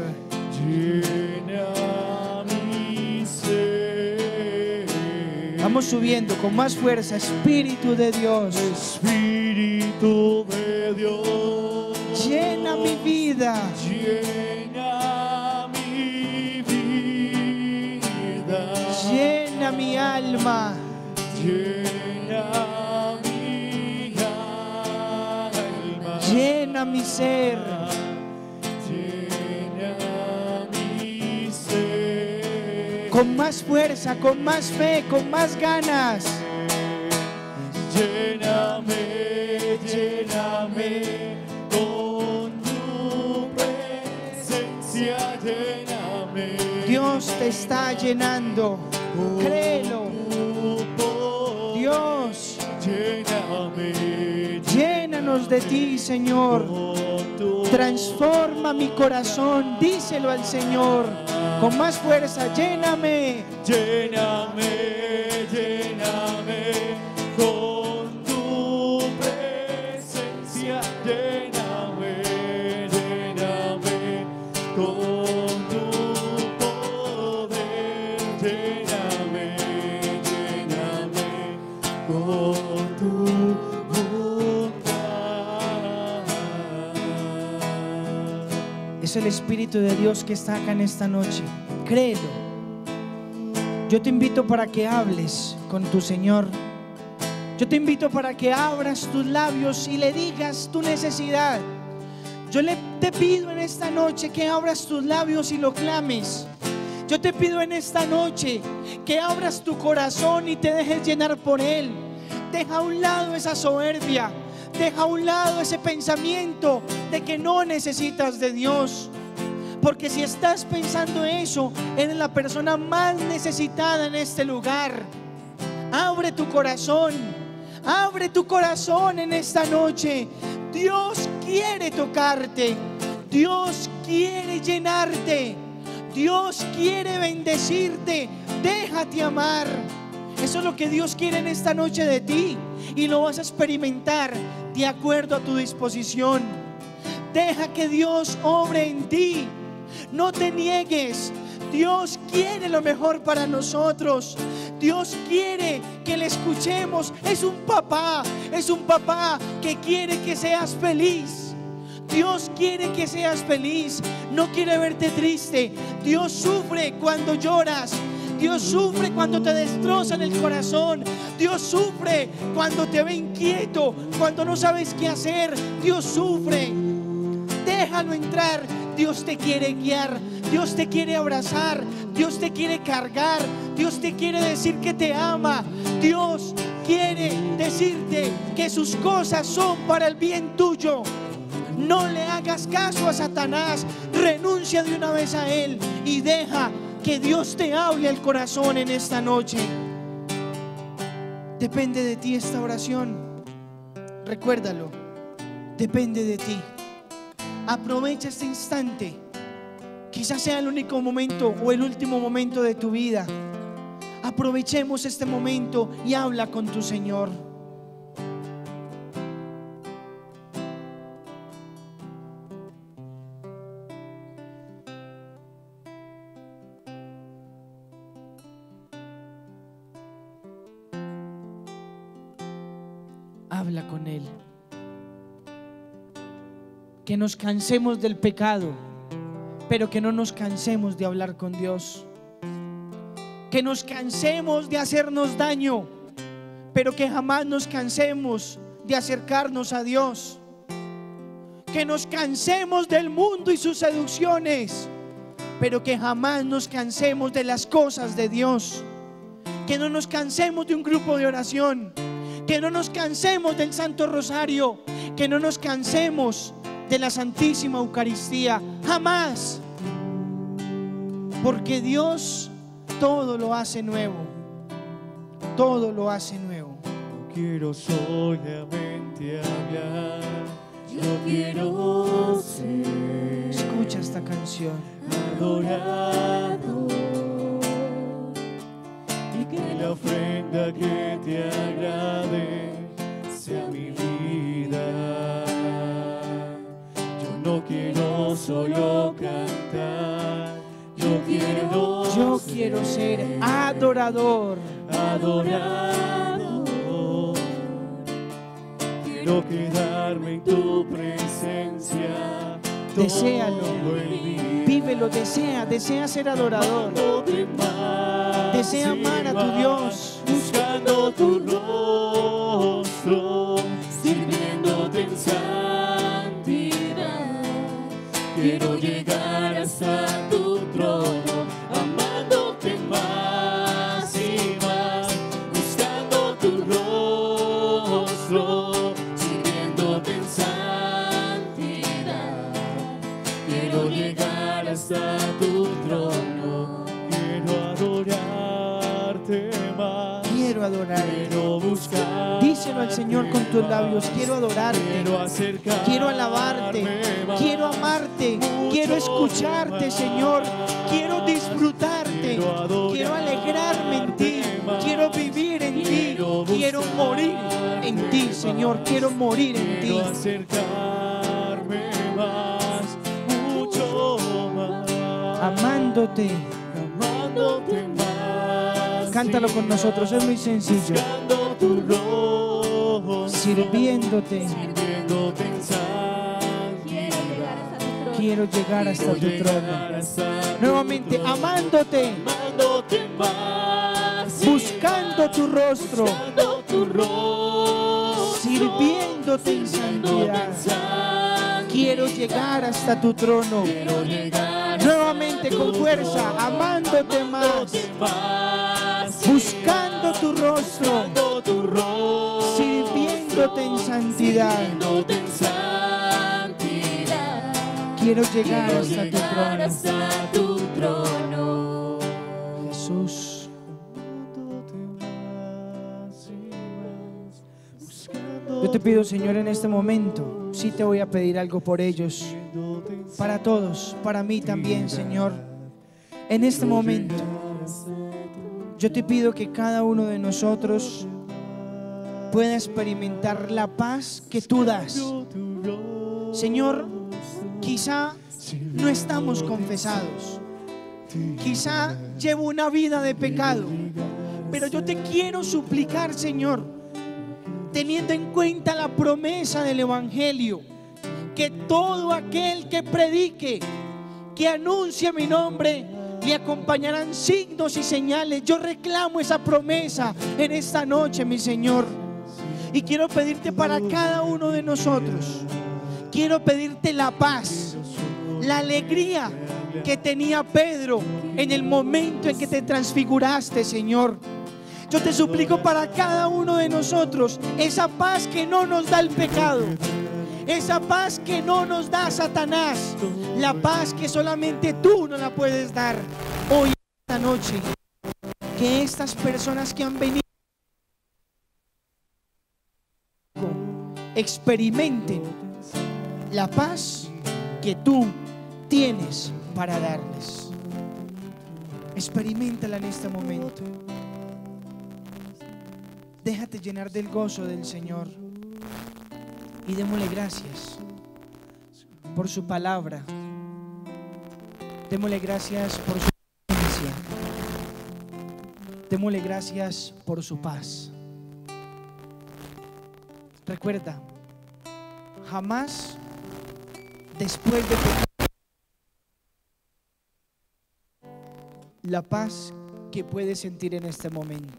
Llena mi ser. Vamos subiendo con más fuerza. Espíritu de Dios, Espíritu de Dios, llena mi vida. Llena mi vida. Llena mi alma. Llena mi alma. Llena mi ser. Llena mi ser. Con más fuerza, con más fe, con más ganas. Lléname, lléname con tu presencia, lléname. Dios te está llenando. Créelo. Dios, Lléname, llénanos de ti, Señor. Transforma mi corazón. Díselo al Señor con más fuerza. Lléname. lléname, lléname con tu presencia, lléname, lléname con tu poder, lléname, lléname con tu bondad. Es el Espíritu de Dios que está acá en esta noche. Créelo. Yo te invito para que hables con tu Señor. Yo te invito para que abras tus labios y le digas tu necesidad. Yo le, te pido en esta noche que abras tus labios y lo clames. Yo te pido en esta noche que abras tu corazón y te dejes llenar por Él. Deja a un lado esa soberbia. Deja a un lado ese pensamiento de que no necesitas de Dios. Porque si estás pensando eso, eres la persona más necesitada en este lugar. Abre tu corazón. Abre tu corazón en esta noche. Dios quiere tocarte. Dios quiere llenarte. Dios quiere bendecirte. Déjate amar. Eso es lo que Dios quiere en esta noche de ti. Y lo vas a experimentar de acuerdo a tu disposición. Deja que Dios obre en ti. No te niegues. Dios quiere lo mejor para nosotros. Dios quiere que le escuchemos. Es un papá. Es un papá que quiere que seas feliz. Dios quiere que seas feliz. No quiere verte triste. Dios sufre cuando lloras. Dios sufre cuando te destrozan el corazón. Dios sufre cuando te ve inquieto, cuando no sabes qué hacer. Dios sufre. Déjalo entrar. Dios te quiere guiar. Dios te quiere abrazar. Dios te quiere cargar. Dios te quiere decir que te ama. Dios quiere decirte que sus cosas son para el bien tuyo. No le hagas caso a Satanás. Renuncia de una vez a él y deja que Dios te hable al corazón en esta noche. Depende de ti esta oración. Recuérdalo. Depende de ti. Aprovecha este instante. Quizás sea el único momento o el último momento de tu vida. Aprovechemos este momento y habla con tu Señor. Habla con Él. Que nos cansemos del pecado, pero que no nos cansemos de hablar con Dios. Que nos cansemos de hacernos daño, pero que jamás nos cansemos de acercarnos a Dios. Que nos cansemos del mundo y sus seducciones, pero que jamás nos cansemos de las cosas de Dios. Que no nos cansemos de un grupo de oración. Que no nos cansemos del Santo Rosario. Que no nos cansemos de la Santísima Eucaristía. Jamás. Porque Dios todo lo hace nuevo. Todo lo hace nuevo. No quiero solamente hablar, yo quiero ser. Escucha esta canción. Adorado, y que la ofrenda que te agrade sea mi vida. Yo no quiero solo cantar, yo quiero Yo quiero ser adorador. adorado. Quiero quedarme en tu presencia. Deséalo. todo el día. Vívelo, desea, desea ser adorador. Amándote más Desea y amar a tu más, Dios. buscando tu rostro, sirviéndote en santidad. Quiero llegar hasta tu trono, amándote más y más, buscando tu rostro, sirviéndote en santidad. Quiero llegar hasta tu trono, quiero adorarte más, Quiero adorarte. quiero buscar. Díselo al Señor con tus labios. Quiero adorarte. Quiero acercarme Quiero alabarte. más, Quiero amarte. Quiero escucharte, Señor. Quiero disfrutarte. Quiero alegrarme en ti. Quiero vivir en ti. Quiero morir en ti, Señor. Quiero morir en ti. quiero acercarme más, mucho más, Amándote. amándote más. Cántalo con nosotros. Es muy sencillo. Buscando tu rostro, Sirviéndote. sirviéndote en santidad. Quiero llegar hasta tu trono. Quiero llegar hasta tu Quiero trono. llegar hasta tu Nuevamente, trono, amándote. amándote más y Buscando tu rostro. buscando tu rostro, Sirviéndote en sirviéndote en santidad. Quiero llegar hasta tu trono. Nuevamente con fuerza, amándote más, buscando tu rostro, sirviéndote en santidad. Quiero llegar hasta tu trono. Jesús. Yo te pido, Señor, en este momento, sí te voy a pedir algo por ellos, para todos, para mí también, Señor. En este momento, yo te pido que cada uno de nosotros pueda experimentar la paz que tú das. Señor, quizá no estamos confesados, quizá llevo una vida de pecado, pero yo te quiero suplicar, Señor, teniendo en cuenta la promesa del Evangelio, que todo aquel que predique, que anuncie mi nombre, le acompañarán signos y señales. Yo reclamo esa promesa en esta noche, mi Señor, y quiero pedirte para cada uno de nosotros, quiero pedirte la paz, la alegría que tenía Pedro en el momento en que te transfiguraste, Señor. Yo te suplico para cada uno de nosotros esa paz que no nos da el pecado, esa paz que no nos da Satanás, la paz que solamente tú nos la puedes dar hoy, esta noche. Que estas personas que han venido experimenten la paz que tú tienes para darles. Experiméntala en este momento. Déjate llenar del gozo del Señor y démosle gracias por su palabra. Démosle gracias por su presencia. Démosle gracias por su paz. Recuerda, jamás después de la paz que puedes sentir en este momento.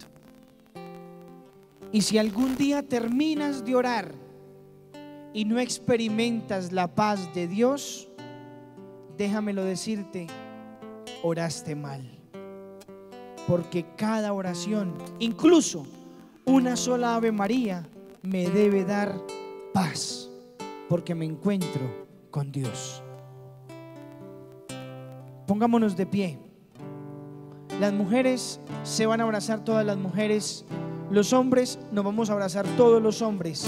Y si algún día terminas de orar y no experimentas la paz de Dios, déjamelo decirte, oraste mal. Porque cada oración, incluso una sola Ave María, me debe dar paz, porque me encuentro con Dios. Pongámonos de pie. Las mujeres se van a abrazar, todas las mujeres. Los hombres nos vamos a abrazar, todos los hombres,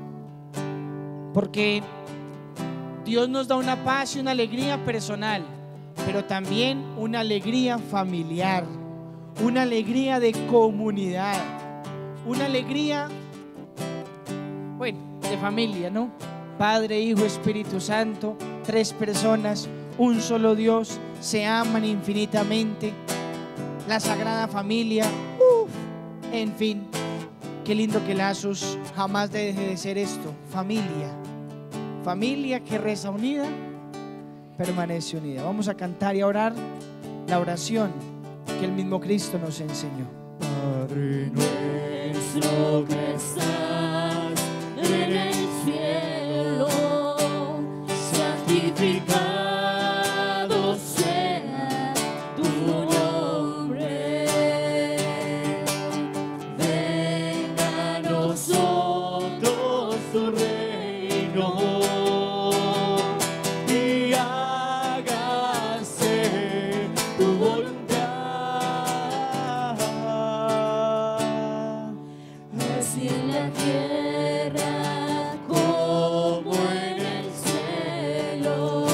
porque Dios nos da una paz y una alegría personal, pero también una alegría familiar, una alegría de comunidad, una alegría, bueno, de familia, ¿no? Padre, Hijo, Espíritu Santo, tres personas, un solo Dios, se aman infinitamente, la Sagrada Familia. Uf. En fin, qué lindo que Lazos jamás deje de ser esto, familia. Familia que reza unida, permanece unida. Vamos a cantar y a orar la oración que el mismo Cristo nos enseñó. Padre nuestro que estás en el cielo, santificado sea tu nombre. Tu reino y hágase tu voluntad, así en la tierra como en el cielo.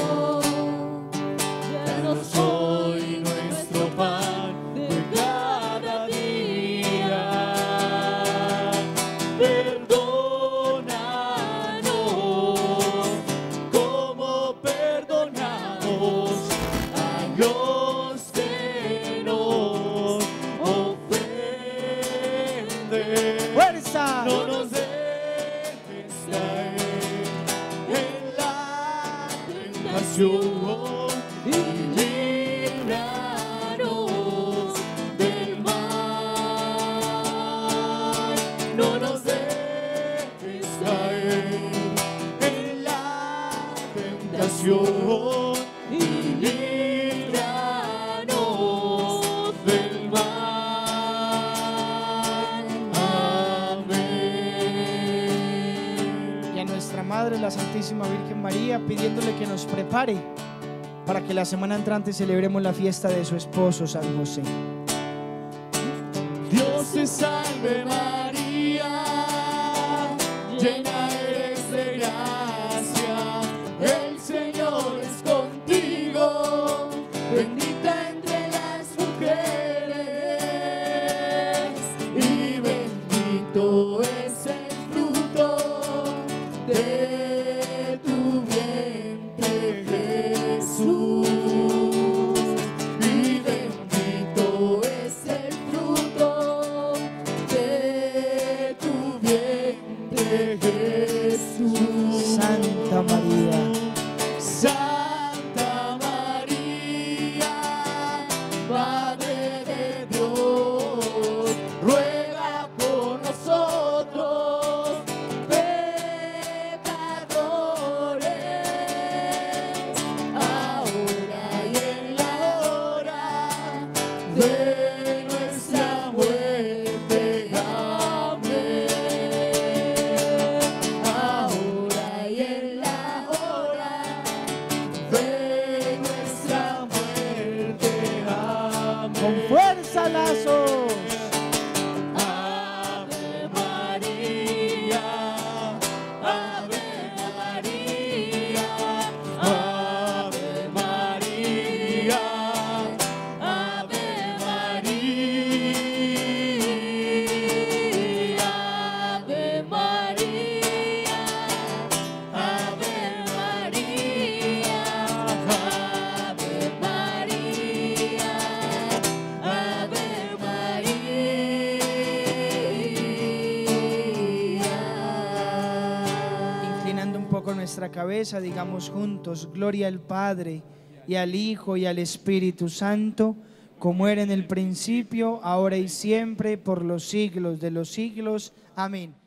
Danos hoy nuestro pan de cada día. Perdón los que nos ofenden. ¡Fuerza! No nos dejes caer en la tentación y la Santísima Virgen María, pidiéndole que nos prepare para que la semana entrante celebremos la fiesta de su esposo, San José. Dios te salve María, llena eres de gracia, el Señor es contigo, bendita entre las mujeres, y bendito es el fruto de tu vientre, Jesús. Y bendito es el fruto de tu vientre, Jesús. Santa María, Santa María, Madre de Dios, ruega por nosotros, pecadores, ahora y en la hora de nuestra muerte. Amén. Ahora y en la hora de nuestra muerte. Amén. con fuerza, lazos. Ave María, Ave María, Ave María, Ave María, Ave María, Ave María, Ave María, Ave María. Inclinando un poco nuestra cabeza, digamos juntos: gloria al Padre, y al Hijo, y al Espíritu Santo, como era en el principio, ahora y siempre, por los siglos de los siglos. Amén.